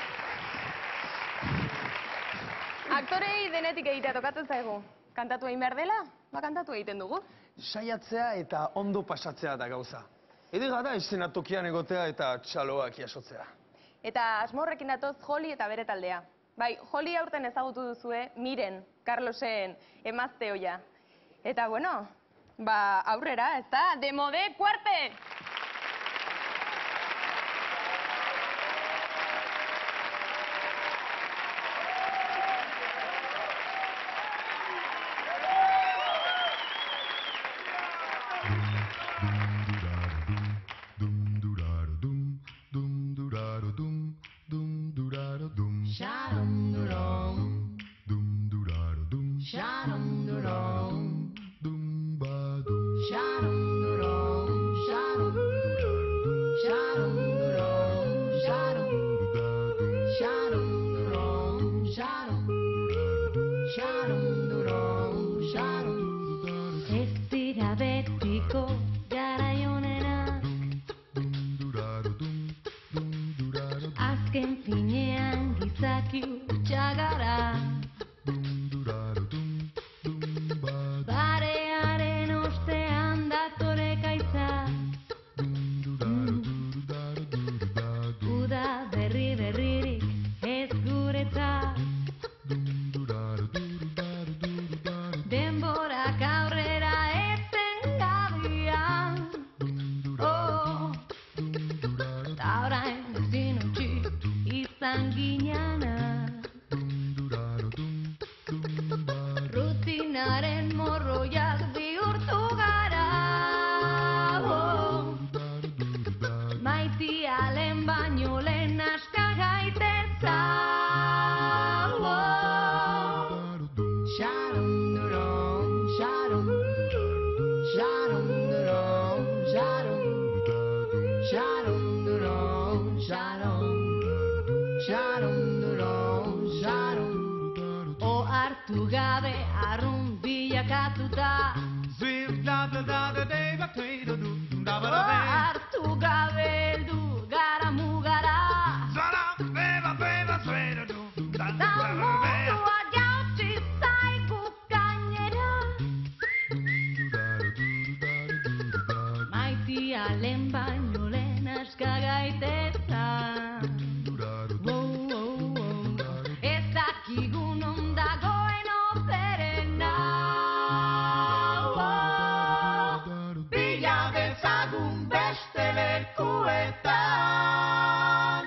Aktorei denetik egitea tokatzen zaigu. Kantatu egin behar dela, ba kantatu egiten dugu. Saiatzea eta ondo pasatzea da gauza. Edega da eszenatokian egotea eta txaloak jasotzea. Eta asmo horrekin datoz Joli eta bere taldea. Bai, Joli aurten ezagutu duzue Miren, Carlosen emazte oia. Eta bueno, ba aurrera, ez da, demode kuarte! hartuta. Hartu gabe heldu gara mugara. Ta mundua jautsi zaigu gainera. Maitia lehen baino lehen aska gaitetan. Ez dakigu non dagoen operena. Bila dezagun beste lekuetan.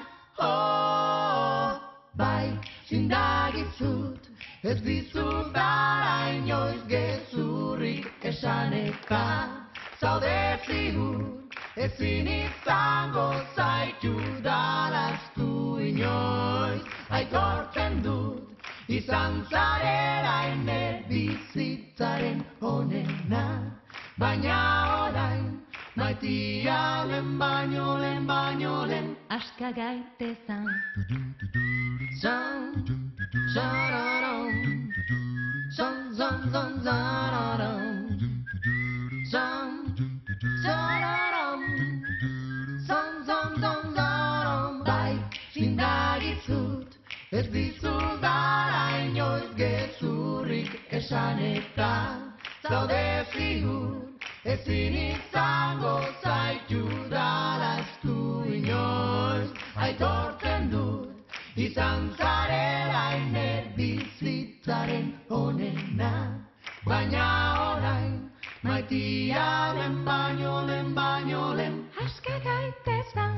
Bai, zindagizut, ez dizut dara inoiz gezurrik esan eta zaude zigur, ezin izango zaitu daraztu inoiz. Aitortzen dut, izan zarela ene bizitzaren onena, baina orain, maitia lehen baino lehen baino lehen aska gaitezan. Zan, zararam, zan, zan, zan, zararam, zan, zararam, zan, zan, zan, zararam. Bai, zindagizut, ez dizut dara inoiz gezurrik esan eta zaude zigur, ezin izango zaitu daraztu inoiz. Aitortzen dut, izan zarela ene bizitzaren onena, baina orain, maitia lehen baino lehen baino lehen aska gaitezan.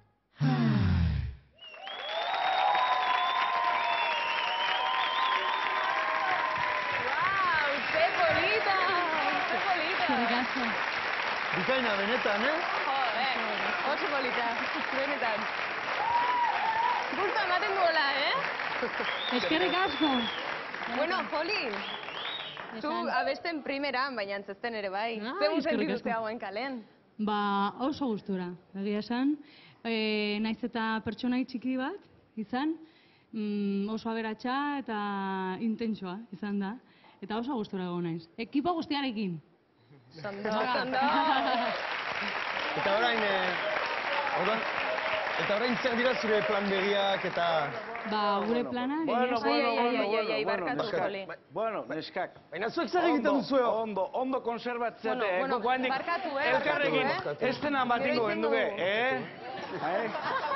Wow, ze polita, ze polita. Bikaina benetan, eh? Joder, oso polita, benetan. Gusto ematen duela, eh? Eskerrik asko. Bueno, Poli, zu abesten primeran, baina antzesten ere bai. Ah, Zer eskerrik sentitu asko. hauen kalen? Ba, oso gustura, egia esan. E, naiz eta pertsonai txiki bat, izan, mm, oso aberatsa eta intentsoa izan da. Eta oso gustura egon naiz. Ekipo guztiarekin. Zondo, zondo. Eta orain, eh, orain, eta orain zer dira zure plan begiak eta... Ba, gure plana, Bueno, egia bueno, esan. bueno, bueno, ai, bueno, barkatu, neskak. Poli. Bueno, neskak. Baina zuek zer egiten Ondo, duzue? Ondo, ondo konserbatzete, Bueno, eh? bueno, Guk handik barkatu, eh, elkarrekin barkatu, eh? estenan batingo Gero genduke, egiten eh? Ai,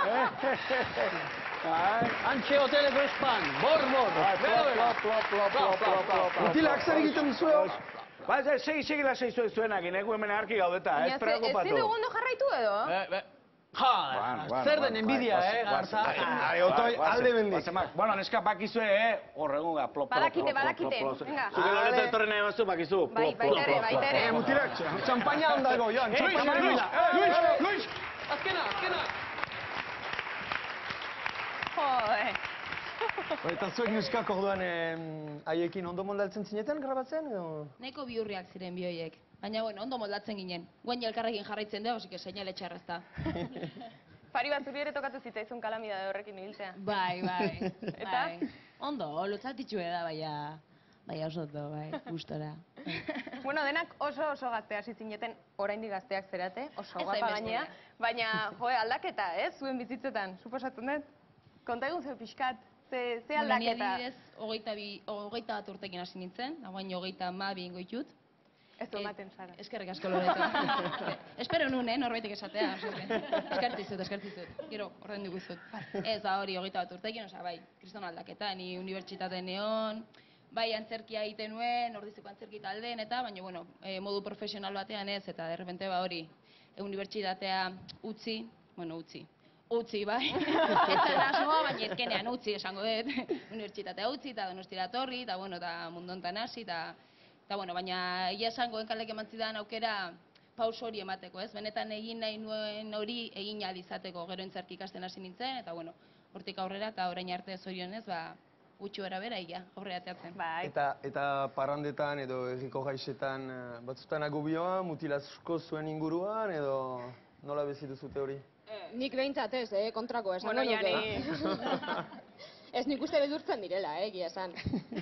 ai. Antxe hoteleko espan, bor, bor. Ai, plop, plop, plop, plop, plop, plop, plop. Mutilak zer egiten duzue? Ba, ez, segi, segi lasai zuek zuenak, egu hemen arki gaudeta, ez Baina ze- preokupatu. ezin dugu ondo jarraitu edo? Ja, zer den enbidia, eh, Garza? Ai, otoi, alde bendik. Bueno, neska bakizue, eh? Horregun ga, plop, plop, Badakite, plop, plop, badakite, plop, plop. venga. Zuke loreto etorren nahi bazu, bakizu. Bai, Plop, plop, baitere, plop, plop. baitere. Eh, mutilak, txampaina ondago, joan. Eh, Luis, Luis, Luis, Luis, Luis. Azkena, azkena. Joe. Eta zuek neskak orduan haiekin ondo moldatzen zineten grabatzen? edo? Nahiko bihurriak ziren bioiek. Baina, bueno, ondo moldatzen ginen. Guain elkarrekin jarraitzen da, osik seinale txarra ez da. Pari bat zuri ere tokatu zitzaizun kalamidade horrekin ibiltzea. Bai, bai. Eta? Bai. Ondo, lutzaltitxue da, baina... Baina oso ondo, bai, gustora. Bueno, denak oso oso gazte hasi zineten, oraindik gazteak zerate, oso Ez guapa hainbeste, gainea. Baina, joe, aldaketa, ez, zuen bizitzetan, suposatzen dut? Konta egun zeu pixkat, ze, ze Bueno, ni aldaketa? adibidez, hogeita, bi, hogeita bat urtekin hasi nintzen, haguain hogeita ma bi ingo ditut. Ez du ematen, Sara. Eskerrik asko Loreto. Espero nun, eh, norbaitek esatea. Eskertizut, eskertizut. Gero, horren diguzut. Ez da hori hogeita bat urtekin, osea, bai, kriston aldaketa, ni unibertsitate neon, bai, antzerkia egiten nuen, ordiziko antzerki taldeen eta, baina, bueno, eh, modu profesional batean ez, eta derrepente, ba, hori, eh, unibertsitatea utzi, bueno, utzi, utzi, bai, ez da asmoa, baina ezkenean utzi, esango dut, unibertsitatea utzi, eta Donostira etorri, eta, bueno, eta mundu hontan hasi, eta, eta, bueno, baina, egia esan goenkalek eman zidan aukera, pauso hori emateko, ez? Benetan egin nahi nuen hori egin ahal izateko, gero entzerki ikasten hasi nintzen, eta, bueno, hortik aurrera, eta orain arte zorionez, ba, gutxi bera bera egia, aurrera ateatzen. Bai. Eta, eta parrandetan edo herriko gaixetan eh, batzutan agobioa, mutilazko zuen inguruan edo nola bezitu zute hori? Nik behintzat ez, eh, kontrako esan Bueno, nuke. Jani. Ez nik uste beldurtzen direla, eh, egia esan.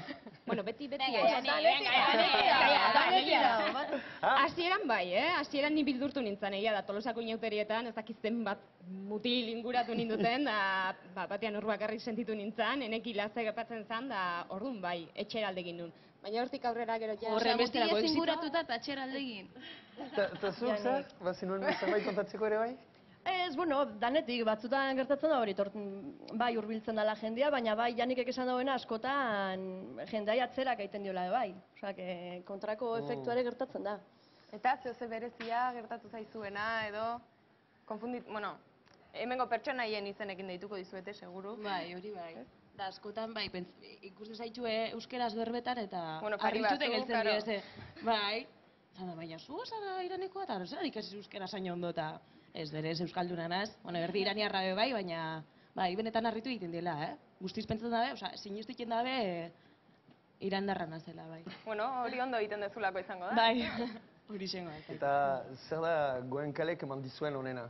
Bueno, beti, beti. Venga, eh. Jani, Danetik, venga, danetik, Jani, danetik venga, dago, bat. Hasieran bai, eh? Hasieran ni bildurtu nintzen, egia da, Tolosako inauterietan, ez dakizten bat mutil inguratu ninduten, da, ba, batean hor bakarrik sentitu nintzen, enek hilazte gertatzen zen, da, orduan bai, etxera aldegin nun. Baina hortik aurrera gero ja... Horren besterako inguratuta eta txera aldegin. Eta zuk zer? Bazinuen zerbait kontatzeko ere bai? Ez, bueno, danetik, batzutan gertatzen da hori, bai hurbiltzen dela jendea, baina bai Janikek esan dauena askotan jendea atzerak egiten diola bai. Osea, kontrako efektua ere gertatzen da. Eta zehose berezia gertatu zaizuena edo konfundit, bueno, hemengo pertsonaien izenekin deituko dizuete, seguru. Bai, hori bai. Da askotan bai, ikuste zaitue euskeraz berbetan eta Bueno, jarri harritute batzu, geltzen claro. dira, ze, bai. Zanda, baina zu zara iranekoa eta zer ikasi euskera zaino ondo eta ez berez euskalduna naz. Bueno, erdi iraniarra be bai, baina bai, benetan harritu egiten dela, eh? Guztiz pentsatzen dabe, osea, sinez egiten dabe irandarra nazela, bai. Bueno, hori ondo egiten dezulako izango da. Bai, hori zengo. Eta zer da Goenkalek eman dizuen honena?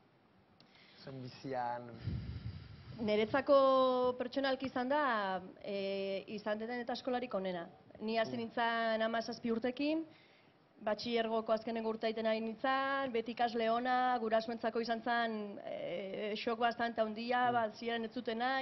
Zen bizian... Niretzako pertsonalki izan da, e, izan deten eta eskolarik onena. Ni hasi nintzen hamazazpi urtekin, batxillergoko azkenengo urteiten ari nintzen, beti ikasle ona, gurasoentzako izan zen e, xok bastante handia, bat ziren ez zuten nahi,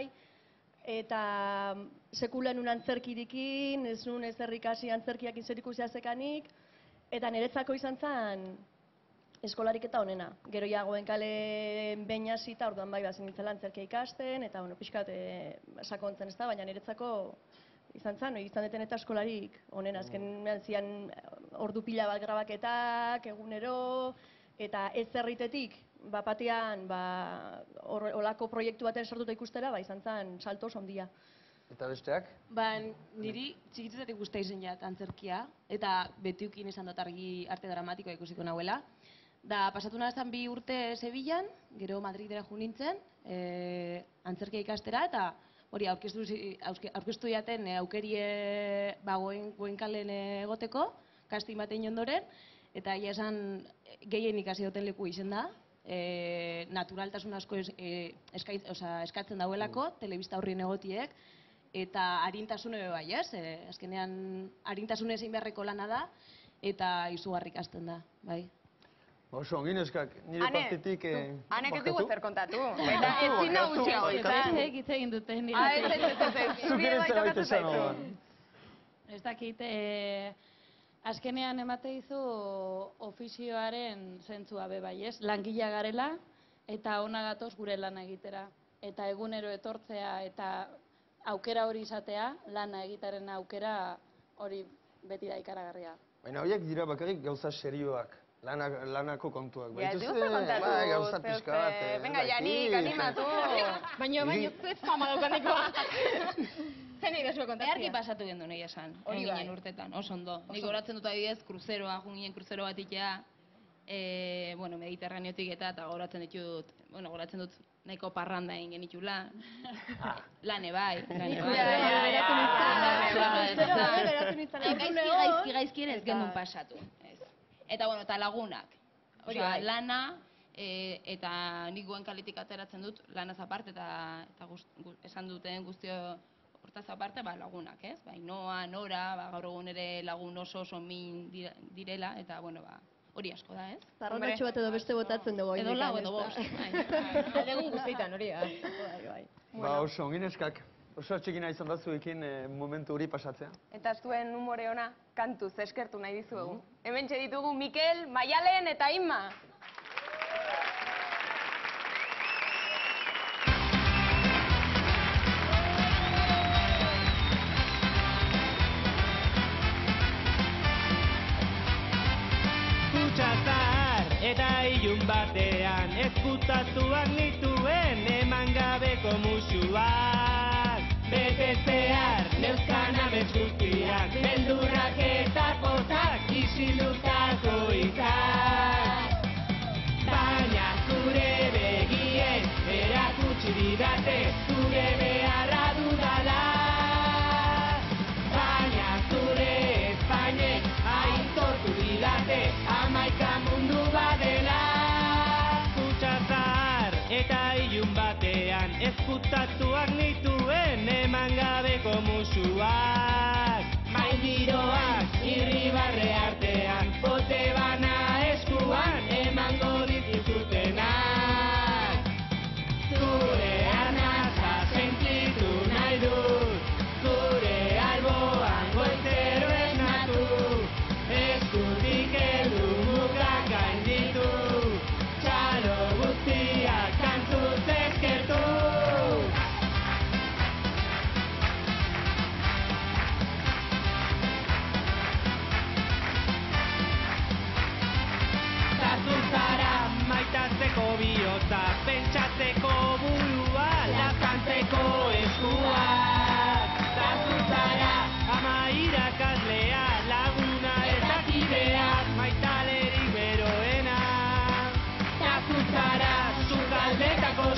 eta sekulen un antzerkirikin, ez nun ezer ikasi antzerkiak zer ikusia zekanik, eta niretzako izan zen eskolarik eta onena. Gero ja Goenkalen behin hasita, orduan bai bazen nintzela antzerkia ikasten, eta bueno, pixkat e, sakontzen ez da, baina niretzako izan zen, izan deten eta eskolarik onena. Azkenean zian ordu pila bat grabaketak, egunero, eta ez zerritetik, bapatean, ba, olako proiektu baten sortuta ikustera, ba, izan zen salto ondia. Eta besteak? Ba, niri txikitzetik guztia izan jat antzerkia, eta betiukin izan dut argi arte dramatikoa ikusiko nahuela. Da, pasatu nazan bi urte Sevillan, gero Madridera jo nintzen, e, antzerkia ikastera, eta hori aurkeztu, aurkeztu jaten e, aukerie ba, goen, Goenkalen egoteko, casting batein ondoren, eta ia esan gehien ikasi duten leku izen da, e, naturaltasun asko es, e, eskait, oza, eskatzen dauelako, telebista horrien egotiek, eta harintasune bai, ez? E, azkenean harintasune ezin beharreko lana da, eta izugarrik hasten da, bai. Oso, ongin eskak, nire partitik... Hanek ez dugu zer kontatu, eta ez zina gutxiago izan. Ez hitz egin dute nire. Ah, ez, ez, ez, ez, zuri ere baitokatzen zaizu. Ez dakit, azkenean emate izu ofizioaren zentzua be bai, ez? Langilea garela, eta ona gatoz gure lana egitera. Eta egunero etortzea, eta aukera hori izatea, lana egitaren aukera hori beti da ikaragarria. Baina horiek dira bakarrik gauza serioak. Lanako kontuak. Ja, ez dugu kontatu. Bai, gauza pixka bat. Venga, Janik, animatu. Baina, baina, ez fama daukanikoa. Zer nahi desu kontatzea? Beharki pasatu gendu nahi esan, eginen urtetan, oso ondo. Nik horatzen dut adibidez, kruzeroa, junginen kruzero bat itea, bueno, Mediterraneotik eta, eta goratzen ditut, bueno, goratzen dut nahiko parranda egin genitula. Lane bai, lane bai. Gaizki, gaizki ere ez gendun pasatu. Eta, bueno, eta lagunak. Osea, lana, eta nik Goenkaletik ateratzen dut, lanaz aparte, eta esan duten guztio hortaz aparte, lagunak, ez? Ainoa, Nora, gaur egun ere lagun oso oso min direla, eta, bueno, hori asko da, ez? Zarronatxo bat edo beste botatzen dugu. Edo lau, edo bost. Egun guztietan, hori, Ba, oso, ongin eskak. Oso txikina izan da zuekin momentu hori pasatzea. Eta zuen humore ona kantuz eskertu nahi dizuegu. Hemen ditugu Mikel, Maialen eta Inma. Kutsatzar eta ilun batean ezkutatuak nituen eman gabeko musuak. Betetzear neuzkan amets guztiak, beldurrak eta pozak isildutako izak. Baina zure begien erakutsi didate zure beharra dudala. Baina zure Espainek aitortu didate hamaika mundu badela. Kutsatzar eta ilun batean ezkutatuak nituen eman gabeko musuak.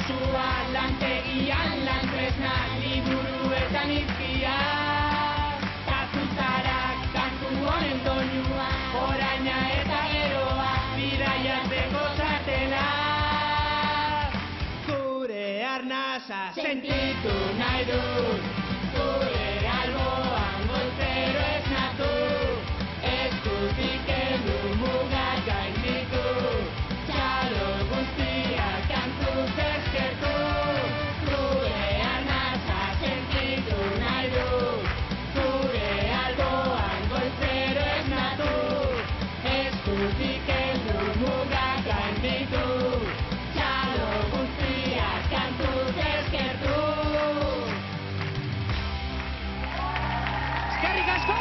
Eskua lantegian lantresna liburuetan izkia. Katuzarak kantu honen doinua, oraina eta geroa bidaiatzeko zatela. Zure arnasa sentitu nahi dut, zure alboan goizero esnatu, eskutik heldu mugak gainditu, txalo guztiak kantuz eskertu. Zure arnasa sentitu nahi dut, zure alboan goizero esnatu, eskutik heldu mugak gainditu, txalo guztiak kantuz eskertu. Eskerrik asko!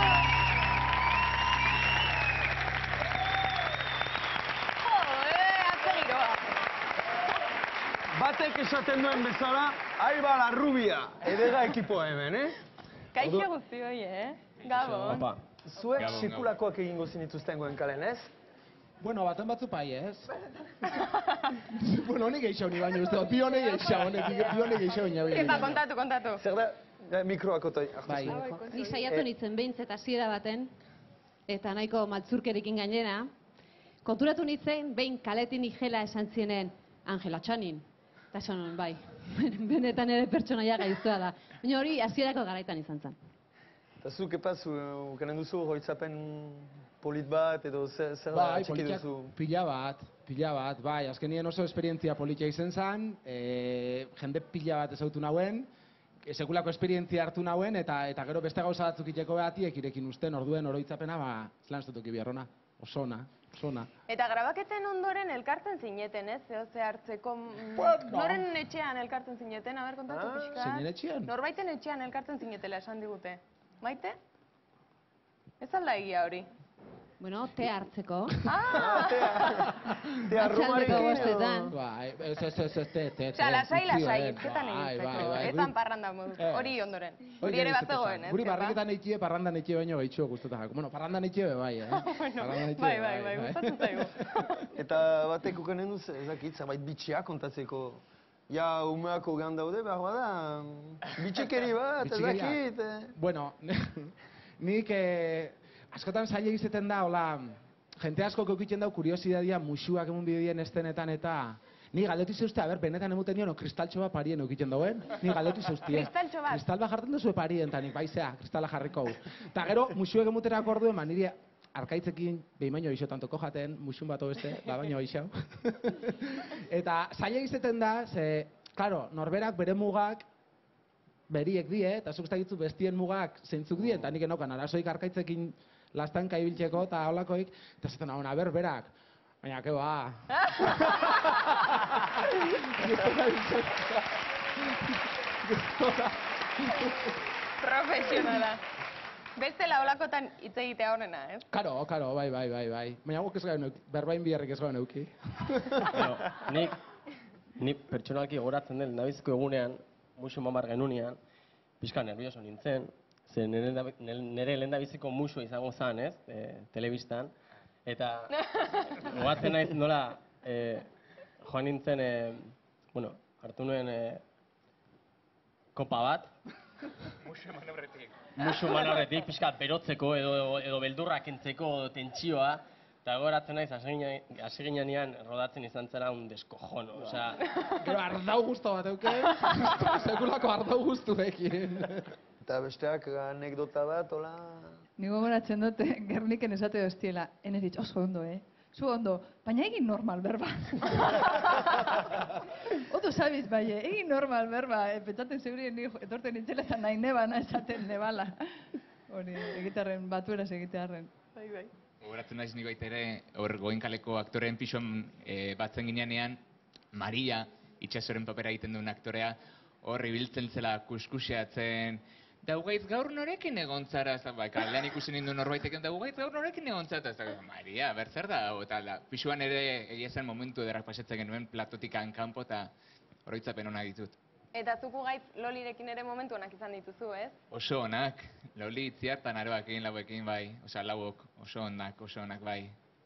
Batek esaten duen bezala, ahí va la rubia, edega ekipoa hemen, eh? Kaixo guzti hoi, eh? Gabon. Zuek sekulakoak egingo zinituzten Goenkalen, ez? Bueno, baten batzu pai, ez? Bueno, honek geixau ni baino, uste, bi honek geixau, bi honek geixau ina bine. Eta kontatu, kontatu. Zer da, eh, mikroak otoi. Bai. Ni saiatu nintzen behintzet hasiera baten, eta nahiko maltzurkerekin gainera, konturatu nintzen behin kaletin igela esan zienen Angela Txanin. Eta esan bai, benetan ere pertsonaia gaiztoa da. Baina hori hasierako garaitan izan zen. Eta zuk epazu, ukenen duzu goitzapen polit bat, edo zer zer da Bai, txiki politiak duzu? pila bat, pila bat, bai, azkenien oso esperientzia politia izan zen, e, jende pila bat ezautu nauen, e, sekulako esperientzia hartu nauen, eta eta gero beste gauza batzuk iteko behatiek irekin usten, orduen oroitzapena, ba, zelan ez dutuki biharrona, oso ona, oso ona. Eta grabaketen ondoren elkartzen zineten, ez? Zeo ze hartzeko... mm, Bueno. Noren etxean elkartzen zineten, aber kontatu Ah, pixka. zeinen etxean? Norbaiten etxean elkartzen zinetela esan digute. Maite? Ez alda egia hori. Bueno, te hartzeko. Ah, Te Atxaldeko bostetan. Bai, ez, ez, ez, ez, te, te, Osea, lasai, lasai, funtzioen. hitzetan Bai, egitzeko. bai, bai, Ezan guri- parranda moduko, Eh. hori ondoren. Hori Hori ere ez bat zegoen, ez? Guri Kepa? barriketan eitie, parrandan eitie baino gaitxo guztetan jako. Bueno, parrandan eitie be bai, eh? Parrandan eitie Bai, be bai, bai, gustatzen zaigu. Eta batek ukenen duz, ez dakit, zerbait bitxia kontatzeko. Ja, umeako gehan daude, behar bada, bitxikeri bat, ez Bitxikeria. dakit. eh. Bueno, nik eh, askotan zaila izeten da, hola, jente asko kokitzen dau kuriosidadia musuak emun bideen estenetan eta ni galdetu zeuzte, a ber, benetan emuten dion, kristaltxo bat parien eukitzen dauen, ni galdetu zeuztie. Kristaltxo bat? Kristal bat jartzen duzu parien, eta nik baizea, kristala jarriko hau. Eta gero, musuek emuterak orduen, ba, niri arkaitzekin behin baino iso tantoko jaten, musun bat beste, ba baino isau. Eta zaila izeten da, ze, klaro, norberak bere mugak beriek die, eta zuk ez dakitzu bestien mugak zeintzuk die, eta nik enokan arazoik arkaitzekin lastanka ibiltzeko eta holakoik, eta zaten hau, ber, berak, baina, ke ba. Profesionala. Beste laolakotan hitz egitea honena, ez? Karo, karo, bai, bai, bai, bai. Baina guk ez garen euki, berbain biharrik ez garen euki. Bueno, nik, nik pertsonalki goratzen den nabizko egunean, musu mamar genunean, pixka nervioso nintzen, ze nire, nire, nire lehendabiziko musu izango zen, ez, e, telebistan, eta gogatzen naiz nola e, joan nintzen, e, bueno, hartu nuen e, kopa bat, Musu manobretik. musu manobretik, pixka berotzeko edo, edo beldurrak entzeko tentsioa, eta goratzen naiz, hasi ginean rodatzen izan zera un deskojono, osea... Gero ardau guztu bat euke, sekulako ardau guztuekin. Eta besteak anekdota bat, hola... Ni gogoratzen dut, Gerniken esate doztiela, ene dit, oso ondo, eh? Zu ondo, baina egin normal berba. Oto sabiz, bai, eh? Egin normal berba, eh? Pentsaten zeurien ni etorten nintzela eta nahi nebana esaten nebala. Hori, egitearren, batueraz egitearren. Bai, bai. Gogoratzen naiz nik baita ere, hor Goenkaleko aktoreen pixon e, batzen ginean, Maria, itxasoren papera egiten duen aktorea, hor ibiltzen zela kuskuseatzen, daugaitz gaur norekin egon zara, ez da, bai, kalean ikusi nindu norbaitekin, daugaitz gaur norekin egon zara, ez da, Maria, berzer da, eta da, pixuan ere egia zen momentu ederrak pasatzen genuen platotikan kanpo eta oroitzapen onak ditut. Eta zuku gaitz Lolirekin ere momentu onak izan dituzu, ez? Oso onak, Loli itziartan aroakin, lauekin, bai, osea, lauok, oso onak, oso onak, bai.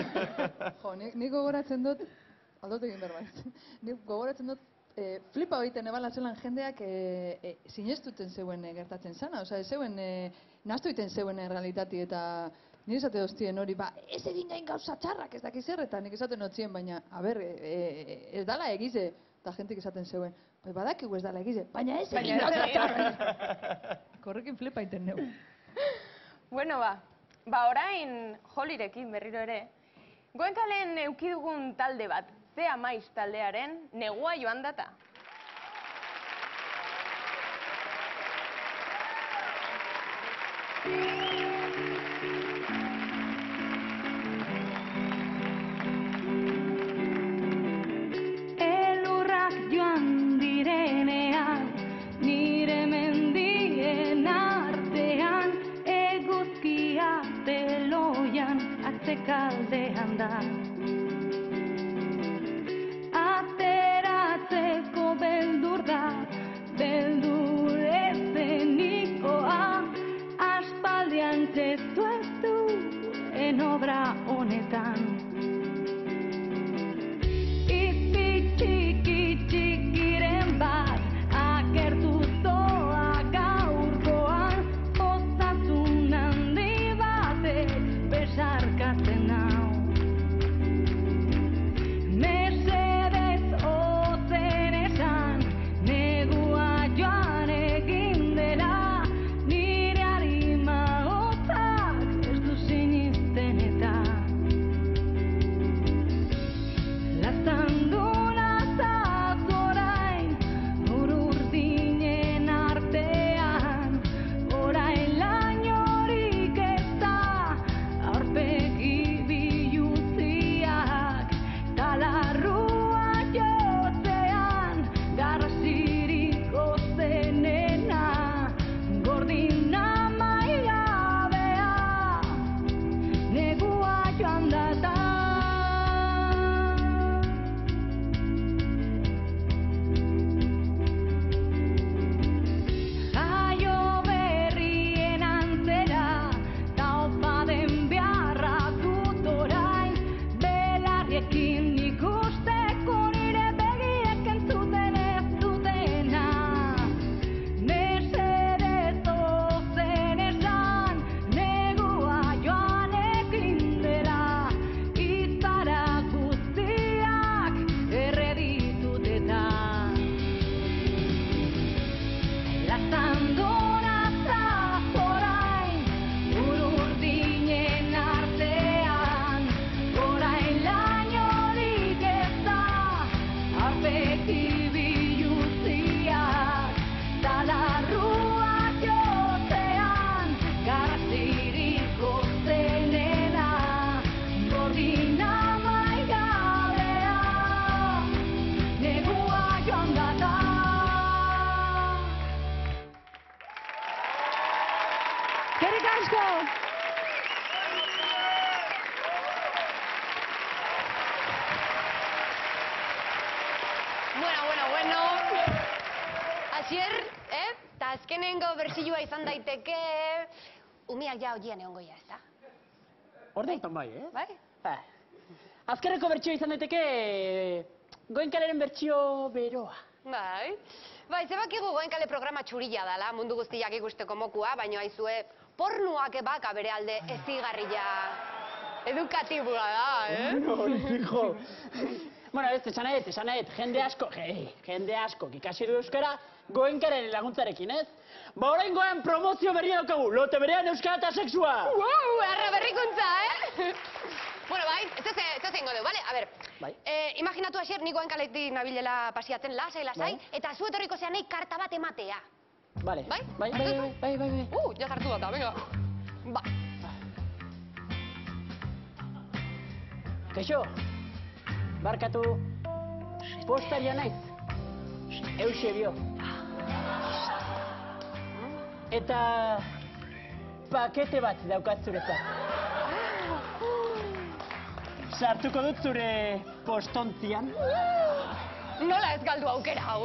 Jo, nik nik gogoratzen dut, aldot egin behar baiz, nik gogoratzen dut, eh, flipa egiten ebala zelan jendeak eh, eh, sinestuten zeuen eh, gertatzen zana, osea, ez zeuen, eh, nahastu egiten zeuen eh, realitati eta nire esate hostien hori, ba, ez egin gain gauza txarrak ez dakiz zer, eta nik esaten otzien, baina, a ber, eh, ez dala egize, eta jentik esaten zeuen, bai, badakigu ez dala egize, baina ez egin gauza txarrak. Korrekin flipa egiten neu. Bueno, ba, ba orain Jolirekin berriro ere, Goenkalen euki dugun talde bat, Zea Maiz taldearen negua joan data. Elurrak joan direnean, nire mendien artean, eguzkia teloian atzekaldean da. Ateratzeko beldur da, beldur ezenikoa, aspaldian txestu ez duen obra honetan. Izi txiki txikiren bat, agertu zoa gaurkoan, osasun handi batek besarkatzen nau. Mesedez ozen esan, negua joan egin dela, nire harima hotzak ez du sinisten eta. Laztanduna zaz orain, ururdinen artean, orain lainorik ez da, aurpegi bilutziak, talarrua jotzean, garrasiriko zenena, gordina maigabea, negua joan data. Jaio berrien antzera, ta opaden beharra dut orain, belarriekin ikusteko nire begiek entzuten ez dutena. Mesedez ozen esan, negua joan egin dela, izara guztiak erreditut eta. Laztanduna zaz orain, ururdinen artean, orain lainorik ez da, aurpegi bilutziak, talarruak jotzean, garrasiriko zenena, gordina maigabea, negua joan data. Eskerrik asko! Bueno, bueno, bueno. Asier, eh? Ta azkenengo bersioa izan daiteke, umiak ja hodien egongo ja, ezta? Ordeetan bai, eh? Bai? Azkerreko bertsioa izan daiteke Goenkaleren bertsio beroa. Bai. Bai, zebakigu Goenkale programa txurila dala, mundu guztiak ikusteko mokua, baina aizue pornuak ebaka bere alde ezigarria edukatibua da, eh? Bueno, hijo. Bueno, ez, esan nahet, esan nahet, jende asko, je, jende asko, ikasi du euskara, Goenkaren laguntzarekin, ez? Ba, orain goen promozio berria daukagu, lote berean euskara eta sexua! Wow, arra berrikuntza, eh? Bueno, bai, ez ez ingo du, bale? A ber, eh, imaginatu asier, nik goen kaletik nabilela pasiatzen lasai, lasai, eta zu etorriko zean nahi karta bat ematea. Vale. Bai? Bai, bai, bai, bai, bai. Uh, ja sartu bat, venga. Ba. Kaixo, barkatu, postaria naiz, Eusebio. Eta pakete bat daukat zuretzat. Sartuko dut zure postontzian. Nola ez galdu aukera hau?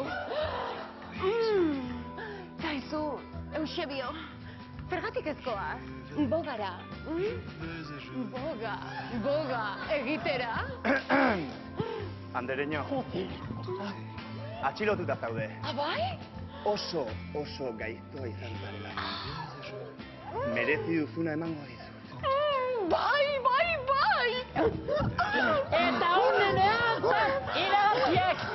Zaizu, Eusebio, zergatik ezkoaz? Bogara. Boga, boga, egitera. Andereño, atxilotuta zaude. Abai? Oso, oso gaiztoa izan zarela. Merezi duzuna emango dizut. Bai, bai, bai! Eta honenean, irabaziak!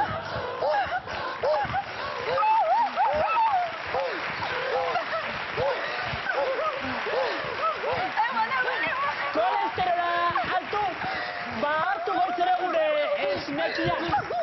Kolesterola altu, ba hartu goitzera gure esnekia.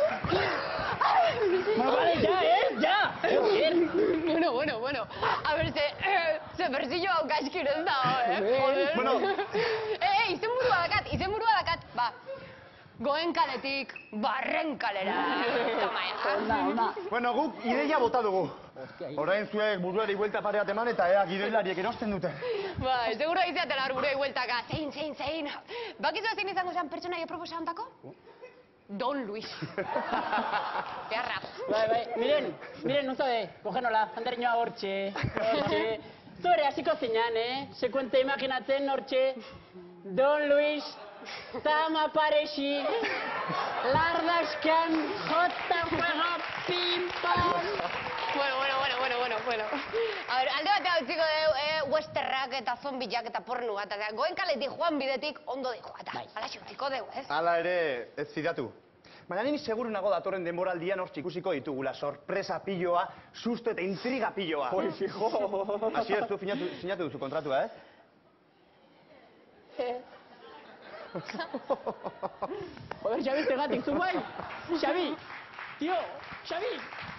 Ma bale, ja, eh, ja! Bueno, bueno, bueno. A ver, ze, ze bersillo hau gaizkiren da, eh? Joder. Bueno. Eh, izen burua dakat, izen burua dakat, ba. Goen kaletik, barren kalera. Toma, ja. Bueno, guk ideia bota dugu. Orain zuek buruari buelta pareat eman eta ea gidoilariek erosten dute. Bai, seguro izaten arburei bueltaka. Zein, zein, zein. Bakizu zein izango zen pertsonaia proposantako? Don Luis. Beharra. Bai, bai, miren, miren, non zaude, kogenola, Andereñoa hortxe, hortxe. Zure hasiko zinan, eh? Sekuente imaginatzen hortxe. Don Luis, Tama Parexi, Lardaskan, Jota Fuego, Pim Pam. Bueno, bueno, bueno, bueno, bueno, bueno. A ver, alde batea utziko deu, eh, westerrak eta zombiak eta pornua, eta goen kaletik joan bidetik ondo di joata. Hala utziko deu, ez? Hala ere, ez zidatu. Baina nini seguru nago datorren denboraldian hortz ikusiko ditugula sorpresa piloa, susto eta intriga piloa. Oi, fijo. Asi ez du sinatu duzu kontratua, ez? Eh? Joder, Xabi, zergatik zu bai? Xabi, tio, Xabi!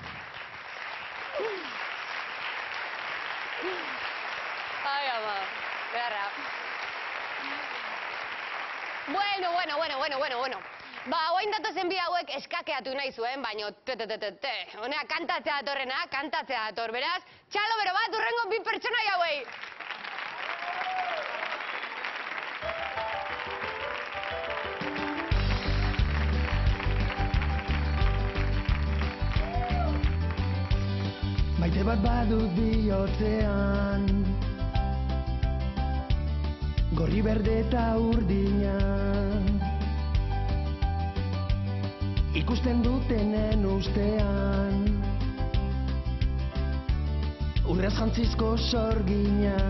Ai, ama, beharra. Bueno, bueno, bueno, bueno, bueno, bueno. Ba, oain datozen bi hauek eskakeatu nahi zuen, baino te, te, te, te, te. Honea, kantatzea datorrena, kantatzea dator, beraz, txalo bero bat, urrengo bi pertsonai hauei. Maite bat badut bihotzean, gorri berde eta urdina, ikusten dutenen ustean, urrez jantzizko sorgina,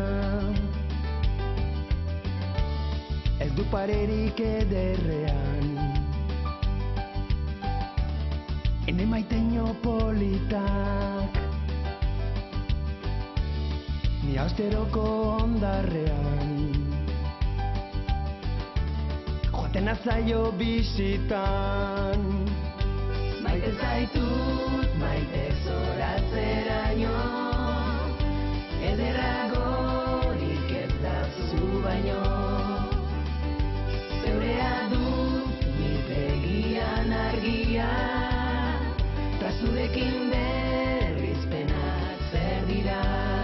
ez du parerik ederrean, ene maiteño politak, ni austeroko ondarrean, joaten azaio bizitan. Maite zaitut, maite zoratzeraino, ederragorik ez da zu baino. Zeurea dut, nire begian argia, ta zurekin berrizpenak zer dira.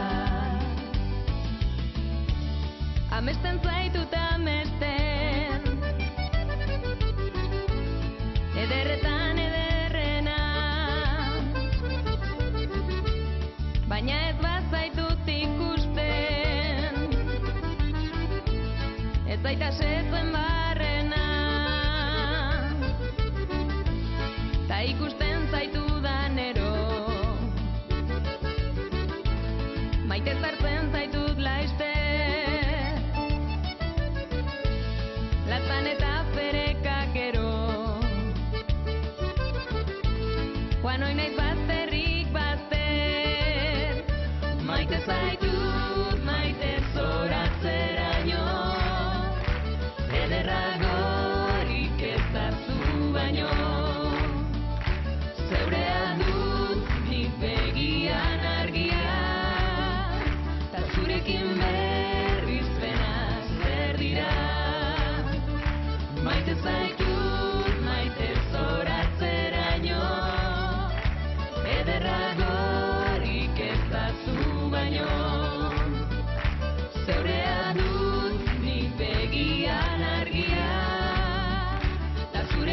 Amesten zaitut amesten, ederretan ederrena, baina ez bazaitut ikusten, ez zaita setzen barrena, ta ikusten zaitudanero, maite zartzen zaitut laizte. Latzan eta ferekak gero, Juan hoi naiz bazterrik bazter. Maite zaitut, maite zoratzeraino, ederra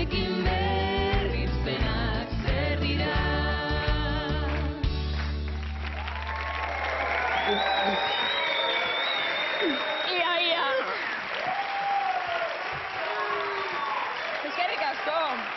zurekin berrizpenak zer dira. Ia, ia. Eskerrik asko.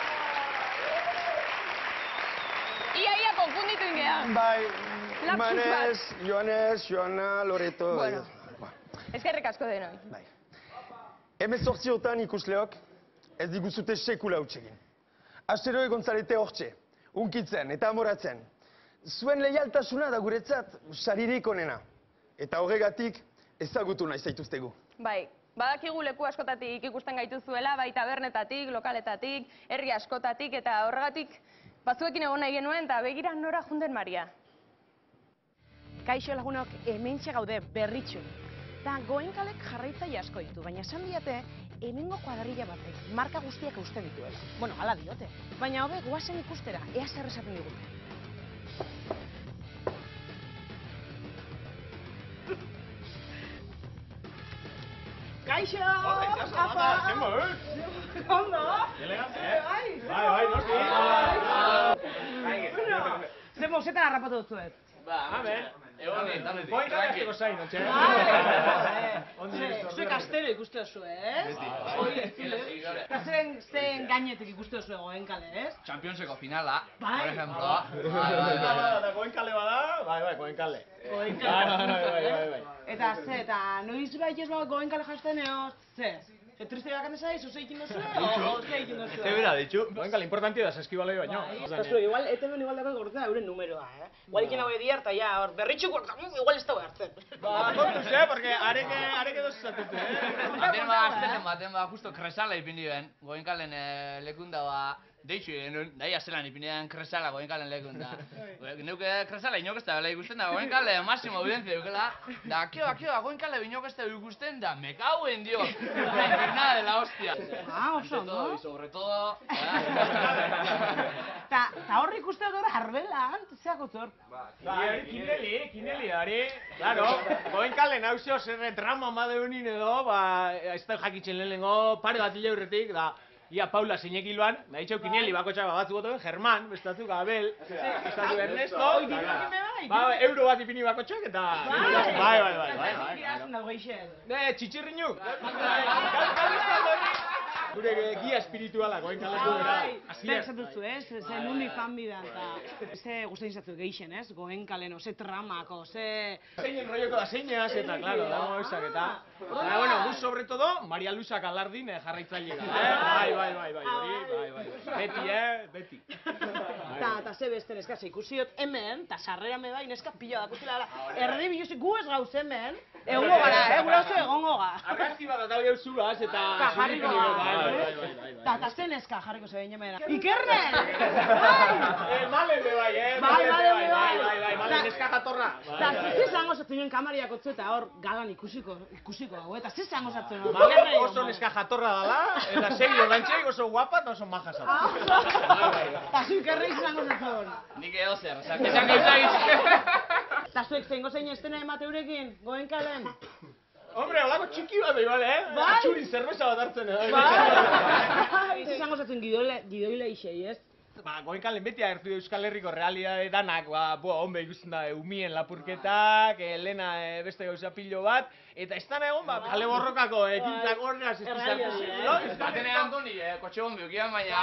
Ia, ia, konfunditu ingean. Bai, Lapsus Manez, bat. Joanes, Joana, Loreto... Bueno. Eskerrik asko denoi. Bai. Hemezortziotan ikusleok ez diguzute sekula hutsegin. Astero egon zarete hortxe, unkitzen eta amoratzen. Zuen leialtasuna da guretzat saririk onena. Eta horregatik ezagutu nahi zaituztegu. Bai, badakigu leku askotatik ikusten gaituzuela, bai tabernetatik, lokaletatik, herri askotatik, eta horregatik batzuekin egon nahi genuen, eta begira nora junden Maria. Kaixo lagunok, hementxe gaude berritxu. Eta Goenkalek jarraitzaile asko ditu, baina esan diate hemengo kuadrilla batek marka guztiak eusten dituela. Bueno, hala diote. Baina hobe goazen ikustera, ea zer esaten digute. Kaixo! Apa! Ondo? Bai, bai, noski! Zer mauzetan harrapatu duzuet? Ba, amen. Egon egin, tanetik. Goenkalek azteko zain, ontxe? Zuek astero ikuste oso, ez? Eta zen gainetik ikuste oso Goenkale, ez? Championseko finala, Bai. por ejemplo. Eta Goenkale bada, bai, bai, Goenkale. Goenkale. Eta ze, eta noiz bai ez bau Goenkale jasten eo, ze? Ze triste bakan ezaiz, oso egin duzu, o ze egin duzu? Ete bera, ditxu. Goenkale importanti da, saskibaloi baino. Eta zu, igual, eten ben igual dago gortzen euren numeroa, eh? Igual ikin hau ediar, eta ja, hor, berritxuko, igual ez dago hartzen. Ba, kontuz, eh, porque areke, areke dozu zatute, eh? Baten ba, azteten baten ba, justo kresala ipindi ben, Goenkalen lekunda ba, deitxu, daia zelan ipindi ben kresala Goenkalen lekunda. Neuke kresala inok ez da bela ikusten da, Goenkale máximo evidencia dukela, da, kioa, kioa, Goenkale inok ez da ikusten da, me cauen, Dios, la indignada de la hostia. Ah, oso, no? Y sobre todo... Ta horri ikuste dut arbelan, zeako zor. Ba, kineli, kineli, ari, claro, Goenkale nauzio zer drama madeunin edo, ba, ez da jakitzen lehenengo pare bat hile aurretik, da, ia Paula zeinek hiloan, da ditxau kineli bakotxa batzuk gotoen, Germán, bestatzuk Abel, bestatzuk Ernesto, ba, euro bat ipini bakotxak, eta... Bai, bai, bai, bai. Ne, txitxirriñu. Gure gia espirituala, Goenkaleko dira. Zer esan duzu, ez? Ze nundi fan bidan, eta ze guztain zatu geixen, ez? Goenkaleno, ze tramako, ze... Zeinen roioko da zeinas, eta, klaro, dago esak, eta... Baina, bueno, guz sobre todo, Maria Luisa Galardin jarraitzaile da, eh? Bai, bai, bai, bai, hori, bai, bai. Beti, eh? Beti. Eta ze beste neska, ze ikusiot hemen, eta sarrera me bai neska pila dakutila gara. Erdi biluzik gu ez gauz hemen, egongo gara, eh? Gura oso egongo gara. Argazki bat eta hori zulaz, eta... Jarriko gara. Eta zen eska jarriko zeben jemena. Ikerne! Bai! Malen be bai, eh? Bai, malen be bai. Bai, bai, malen eska jatorra. Eta ze zango zatzen nuen kamariak otzu eta hor galan ikusiko, ikusiko dago, eta ze zango zatzen hor. Malen oso neska jatorra dala, eta segi orantxeik oso guapa eta oso maja zatzen. Eta zu ikerre izango zatzen. Nik edo zer, osak, izango izagitz. Eta zuek zengo zein estena emate eurekin, Goenkalen? Hombre, holako txiki bat bai, bale, eh? Bai? Atxurin zerbeza bat hartzen, eh? Bai! Ez izango zatzen gidoile isei, ez? Ba, Goenkalen beti agertu Euskal Herriko realidade danak, ba, boa, hombre, ikusten da, umien lapurketak, Elena beste gauza pilo bat, eta ez dana egon, ba, kale borrokako ekintzak horreaz ez dizartu. Batene Antoni, kotxe bombi ukian, baina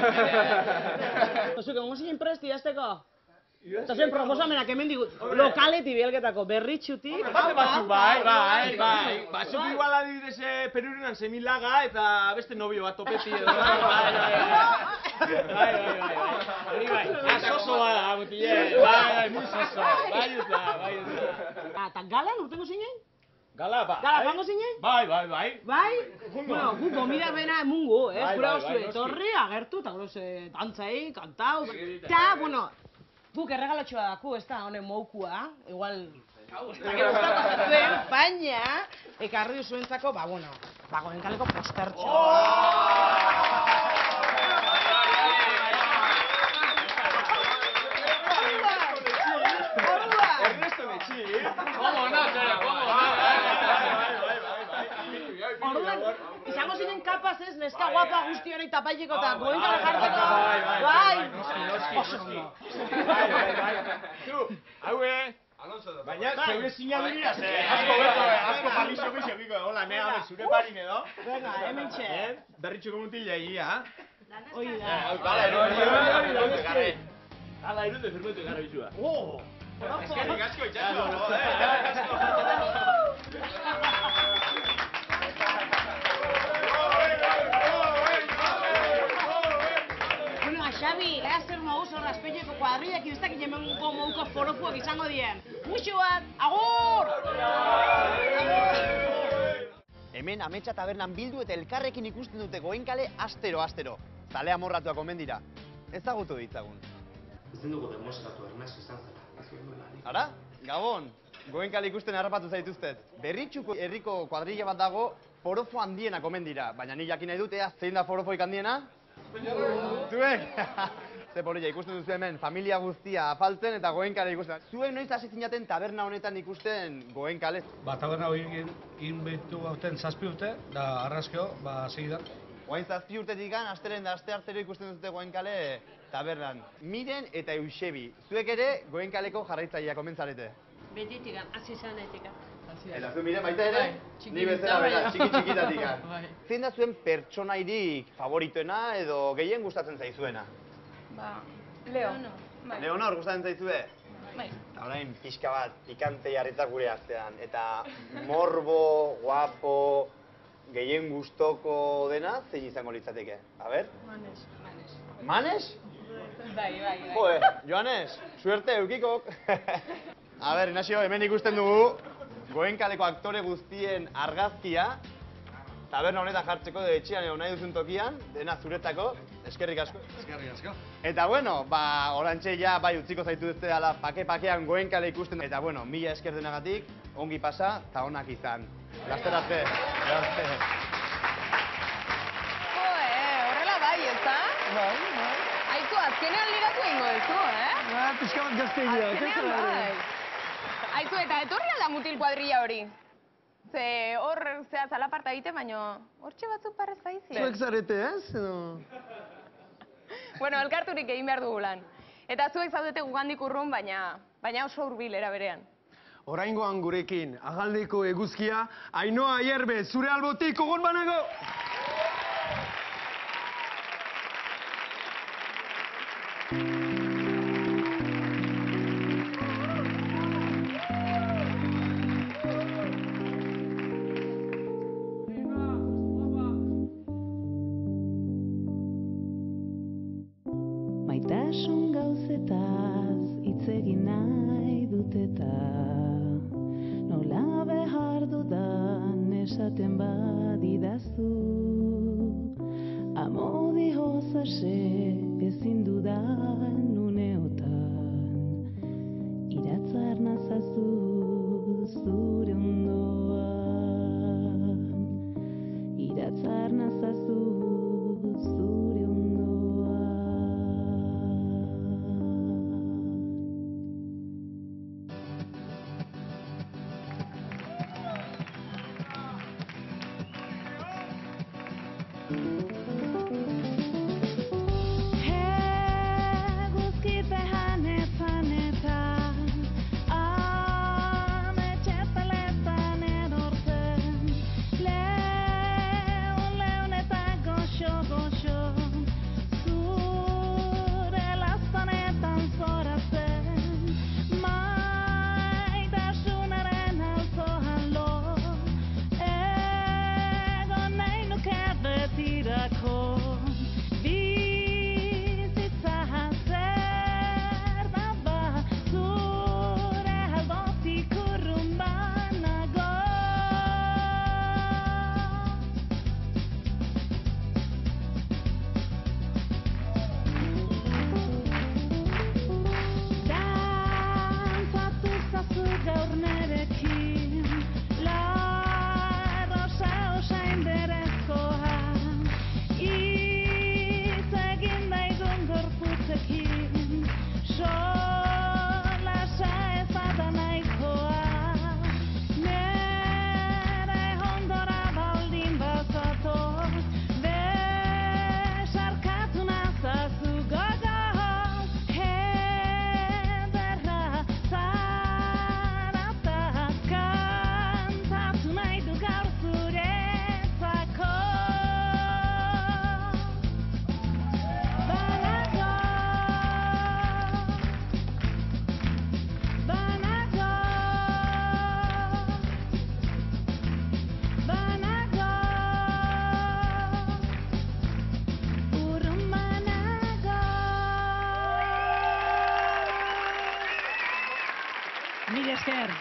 azte. Zuk, egon zinen presti, azteko? Eta zuen proposamenak hemen digut, lokaleti bielgetako, berritxutik. Bate batzuk, bai, bai, bai. Batzuk igual adibidez Perurenan semilaga eta beste nobio bat topeti edo. Bai, bai, bai. Bai, bai, bai. Hori bai, asoso bada, mutile. Bai, bai, muy soso. Bai, eta, bai, eta. Eta galan urtengo zinen? Gala, bai. Gala, fango zinen? Bai, bai, bai. Bai? Bueno, gu gomida bena emungu, eh? Bai, Gura bai, oso bai, etorri, agertu, eta gure oso dantzai, kantau. Eta, bueno, guk erregalotxoa daku, ez da, honen moukua, igual... Zuen, baina, ekarri duzuentzako, ba, bueno, ba, Goenkaleko postertxo. Ernesto Metxi. Como no, Tere, como no. Orduan, izango ziren kapaz ez, neska guapa guzti hori tapaileko eta Ah, bai, goinkale bai, jartzeko. bai, bai, Bai! bai, noski, noski, noski. Bai, bai, bai. Zu, haue, baina zeure sinaduria, ze asko beto, asko palixo bixo biko, hola, nea, abe, zure parin edo. Venga, hemen txe. Eh? Berritxuko mutila egia, ha? Hoi da. Hala, erute garre. Hala, erute fermentu garre bizua. Oh! Eskerrik asko itxaso, eh? Bueno, Xabi, ea zer moduz hor azpeñeko kuadrillak iztak jemengo moduko forofuak izango dien. Muxu bat, agur! Hemen Ametsa Tabernan bildu eta elkarrekin ikusten dute Goenkale astero-astero. Zalea morratuak omen dira. Ezagutu ditzagun. Ez dugu demostratu Ernest izan zela. Ara, Gabon, Goenkale ikusten harrapatu zaituztet. Berritxuko herriko kuadrilla bat dago, forofo handienak omen dira. Baina nik jakin nahi dut, ea zein da forofoik handiena? Zuek! Ze polilla, ikusten duzu hemen, familia guztia afaltzen eta Goenkale ikusten. Zuek noiz hasi zinaten taberna honetan ikusten Goenkale? Ba, taberna hori inbeitu gauten zazpi urte, da arrazkeo, ba, segidan. Oain zazpi urtetik gan, astelen da aste artero ikusten dute Goenkale tabernan. Miren eta Eusebi, zuek ere Goenkaleko jarraitzaileak omentzarete. Betitik, hasi zanetik. Eta zu Miren baita ere, ni bezala bera, txiki txikitatik. Zein da zuen pertsonairik favorituena edo gehien gustatzen zaizuena? Ba, Leo. Leonor gustatzen zaizue? Bai. Eta orain pixka bat, pikante jarritzak gure artean. Eta morbo, guapo, gehien gustoko dena, zein izango litzateke? A ber? Manes. Manes. Manes? Bai, bai, bai. Joe, Joanes, suerte eukikok. A ber, Ignacio, hemen ikusten dugu Goenkaleko aktore guztien argazkia taberna honetan jartzeko de etxean edo nahi duzun tokian, dena zuretzako, eskerrik asko. Eskerrik asko. Eta bueno, ba, orantxe ja bai utziko zaitu duzte ala pake-pakean Goenkale ikusten. Eta bueno, mila esker denagatik, ongi pasa, eta onak izan. Laster arte. Laster. Joe, horrela bai, ezta? Bai, bai. Aizu, azkenean ligatu egingo duzu, eh? Ba, pixka bat gaztegia. Azkenean bai. Aizu, eta etorri alda mutil kuadrilla hori. Ze hor zea zalaparta egite, baino hortxe batzuk parrez baizi. Zuek zarete, ez? Edo... Bueno, elkarturik egin behar dugu lan. Eta zuek zaudete gugandik urrun, baina baina oso hurbil era berean. Oraingoan gurekin, agaldeko eguzkia, Ainoa Aierbe, zure albotik ogon banago! Maitasun gauzetaz hitz egin nahi dut eta nola behar dudan esaten badidazu amodio zase ezin dudan uneotan iratzar nazazu zure ondoan iratzar nazazu zure ondoan. Mil esker.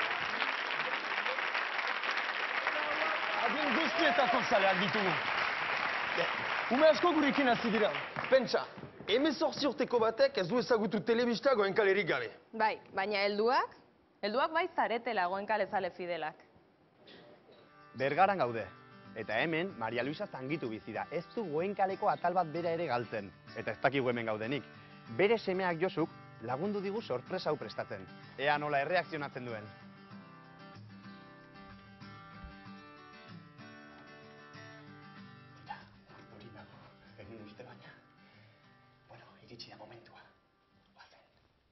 Adin guztietako zaleak ditugu. Ume asko gurekin hasi dira. Pentsa, hemezortzi urteko batek ez du ezagutu telebista Goenkalerik gabe. Bai, baina helduak? Helduak bai zaretela Goenkale zale fidelak. Bergaran gaude. Eta hemen, Maria Luisa zangitu bizi da. Ez du Goenkaleko atal bat bera ere galtzen. Eta ez dakigu hemen gaudenik. Bere semeak Josuk lagundu digu sorpresa hau prestatzen. Ea nola erreakzionatzen duen. Tira, hori nago. Egin uste baina. Bueno, iritsi da momentua. Guazen.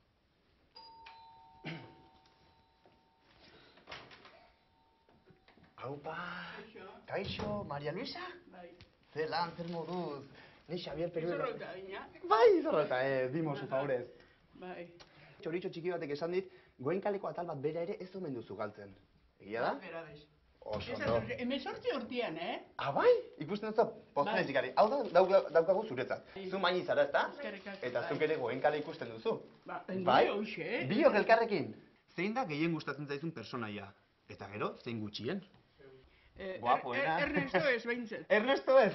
Aupa! Kaixo, Maria Luisa? Bai. Zelan, zer moduz? Ni Xavier Peruero. Zorrota, baina. Bai, zorrota, eh, dimosu favorez. Bai. Txoritxo txiki batek esan dit, Goenkaleko atal bat bera ere ez omen duzu galtzen. Egia da? Bera bez. Oso ondo. Hemezortzi urtean, eh? Ah, bai? Ikusten dut, postenetik gari. Hau da, dauka- daukagu zuretzat. Zu maini zara, ezta? Eskerrik asko, Eta bai. zuk ere Goenkale ikusten duzu. Ba, Bai? hoxe, eh? Biok elkarrekin. Zein da gehien gustatzen zaizun personaia? Eta gero, zein gutxien? Eh, Guapoena. Er- Ernesto ez behintzat. Ernesto ez?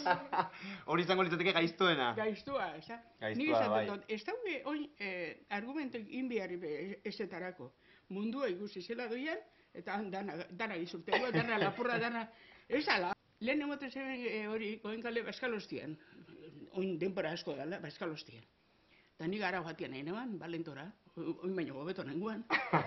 Hori izango litzateke gaiztoena. Gaiztua, ez da? Gaiztua, Nik esaten bai. dut, ez daude, oin, eh, argumentu inbiarri ezetarako. Mundua ikusi zela doian, eta han dana, dana gizurtego, dana lapurra, dana... Ez ala, lehen emoten zen eh, hori Goenkale Baskalostien. Oin denbora asko dela, Baskalostien. Eta nik gara batian nahi neban, Balentora, oin baino gobeto nengoan.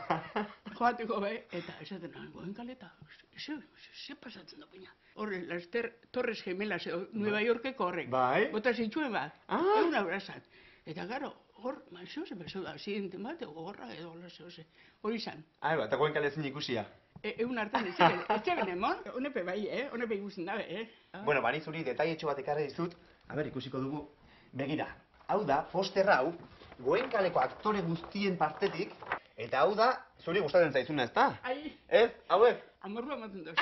Joateko bai, eta esaten nahi, Goenkale eta, ze, ze pasatzen da baina. Horre, las ter, Torres Gemelas, edo, Nueva Yorkeko horrek. Bai. Bota zituen bat, Ah. egun abrazat. Eta garo, hor, ma, zeu ze bezau da, zienten bat, edo gorra, edo hola zeu ze. Hori izan. Ah, eta Goenkale ezin ikusia. E, egun hartan ez ziren, ez ziren emon, honepe bai, eh? Honepe ikusten dabe, eh? Bueno, bani zuri detailetxo bat ekarri dizut. A ber, ikusiko dugu. Begira, hau da, poster hau, Goenkaleko aktore guztien partetik, eta hau da, zuri gustatzen zaizuna, ezta? Ai, Ez, hauek? amorrua ematen duz. Ah,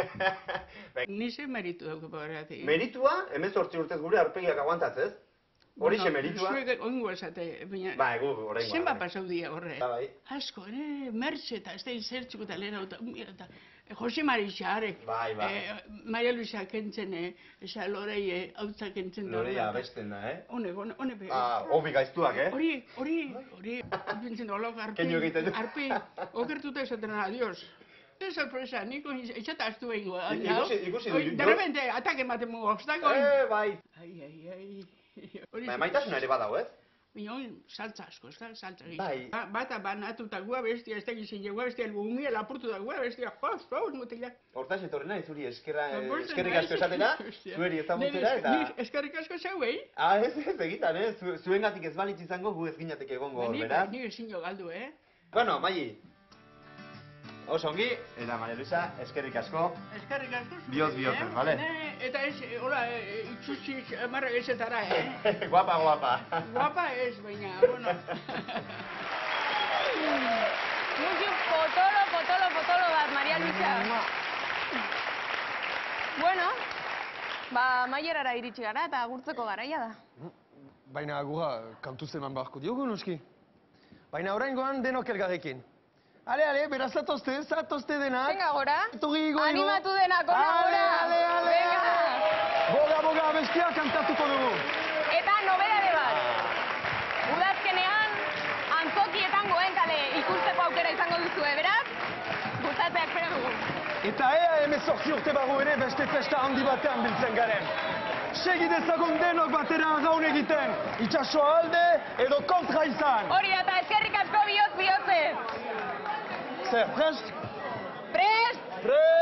bai. Nize meritu dauke bagatik. Meritua, hemezortzi urtez gure aurpegiak aguantatzez. Horixe meritua. Zuek ongo esate, baina... Ba, egu, oraingoa. Zenba pasau dia horre. Ba, bai. Asko, ere, mertxe eta ez da izertxuko eta lehera eta... eta eh, Jose Marixa, arek. Bai, bai. Eh, Maria Luisa kentzen, eh, esa Loreie, hautza kentzen. Loreia abesten da, eh? Hone, hone, hone be. Ah, hobi gaiztuak, eh? Hori, hori, hori, pintzen olok arpi. Keinu egiten du. Arpi, okertuta esaten, adios. Ez sorpresa, niko etxata astu behingo. Ikusi- ikusi du, jo- De repente, atake ematen mugu, obstako. Eh, bai. Ai, ai, ai. Hori Ba, maitasuna ere badago, ez? Baina hori saltza asko, ez da, saltza egin. Bai. Ba- Bata banatuta gua bestia, ez da gizien gua bestia, elbumia lapurtu da gua bestia, joz, joz, mutila. Hortaz etorri nahi zuri eskerra, Ba, bortzen eskerrik naiz. asko esatera, Hostia. zueri ezagutzera Nire- eta... nire Eskerrik asko zeuei. Ah, ez, ez, egitan, eh? Zu, zuengatik ez balitz izango, gu ez ginateke egongo hor, Nik beraz. nik ezin jo galdu, eh? Bueno, Maili. Oso ongi, eta Maria Luisa, eskerrik asko. Eskerrik asko zure. Bihotz bihotez, bale? Ne, eta ez, eh, hola, eh, itxutxi marra ezetara, eh? Guapa, guapa. Guapa ez, baina, bueno. Mugi potolo, potolo, potolo bat, Maria Luisa. Bueno, ba, maierara iritsi gara eta agurtzeko garaia da. Baina agurra, kantuz eman beharko diogu, noski. Baina oraingoan denok elgarrekin. Ale, ale, beraz zatozte, zatozte denak. Venga, gora. Etorri goigo. Animatu denak, gora, gora. Ale, ale, Venga. Boga, boga, bestia kantatuko dugu. Eta nobedade bat. Udazkenean, antzokietan Goenkale ikusteko aukera izango duzue, beraz, gustatzea espero dugu. Eta ea hemezortzi urte barru ere beste festa handi batean biltzen garen. Segi dezagun denok batera gaun egiten, itxasoa alde edo kontra izan. Hori da, eta eskerrik asko bihotz bihotzez. Zer, prest? Prest? Prest!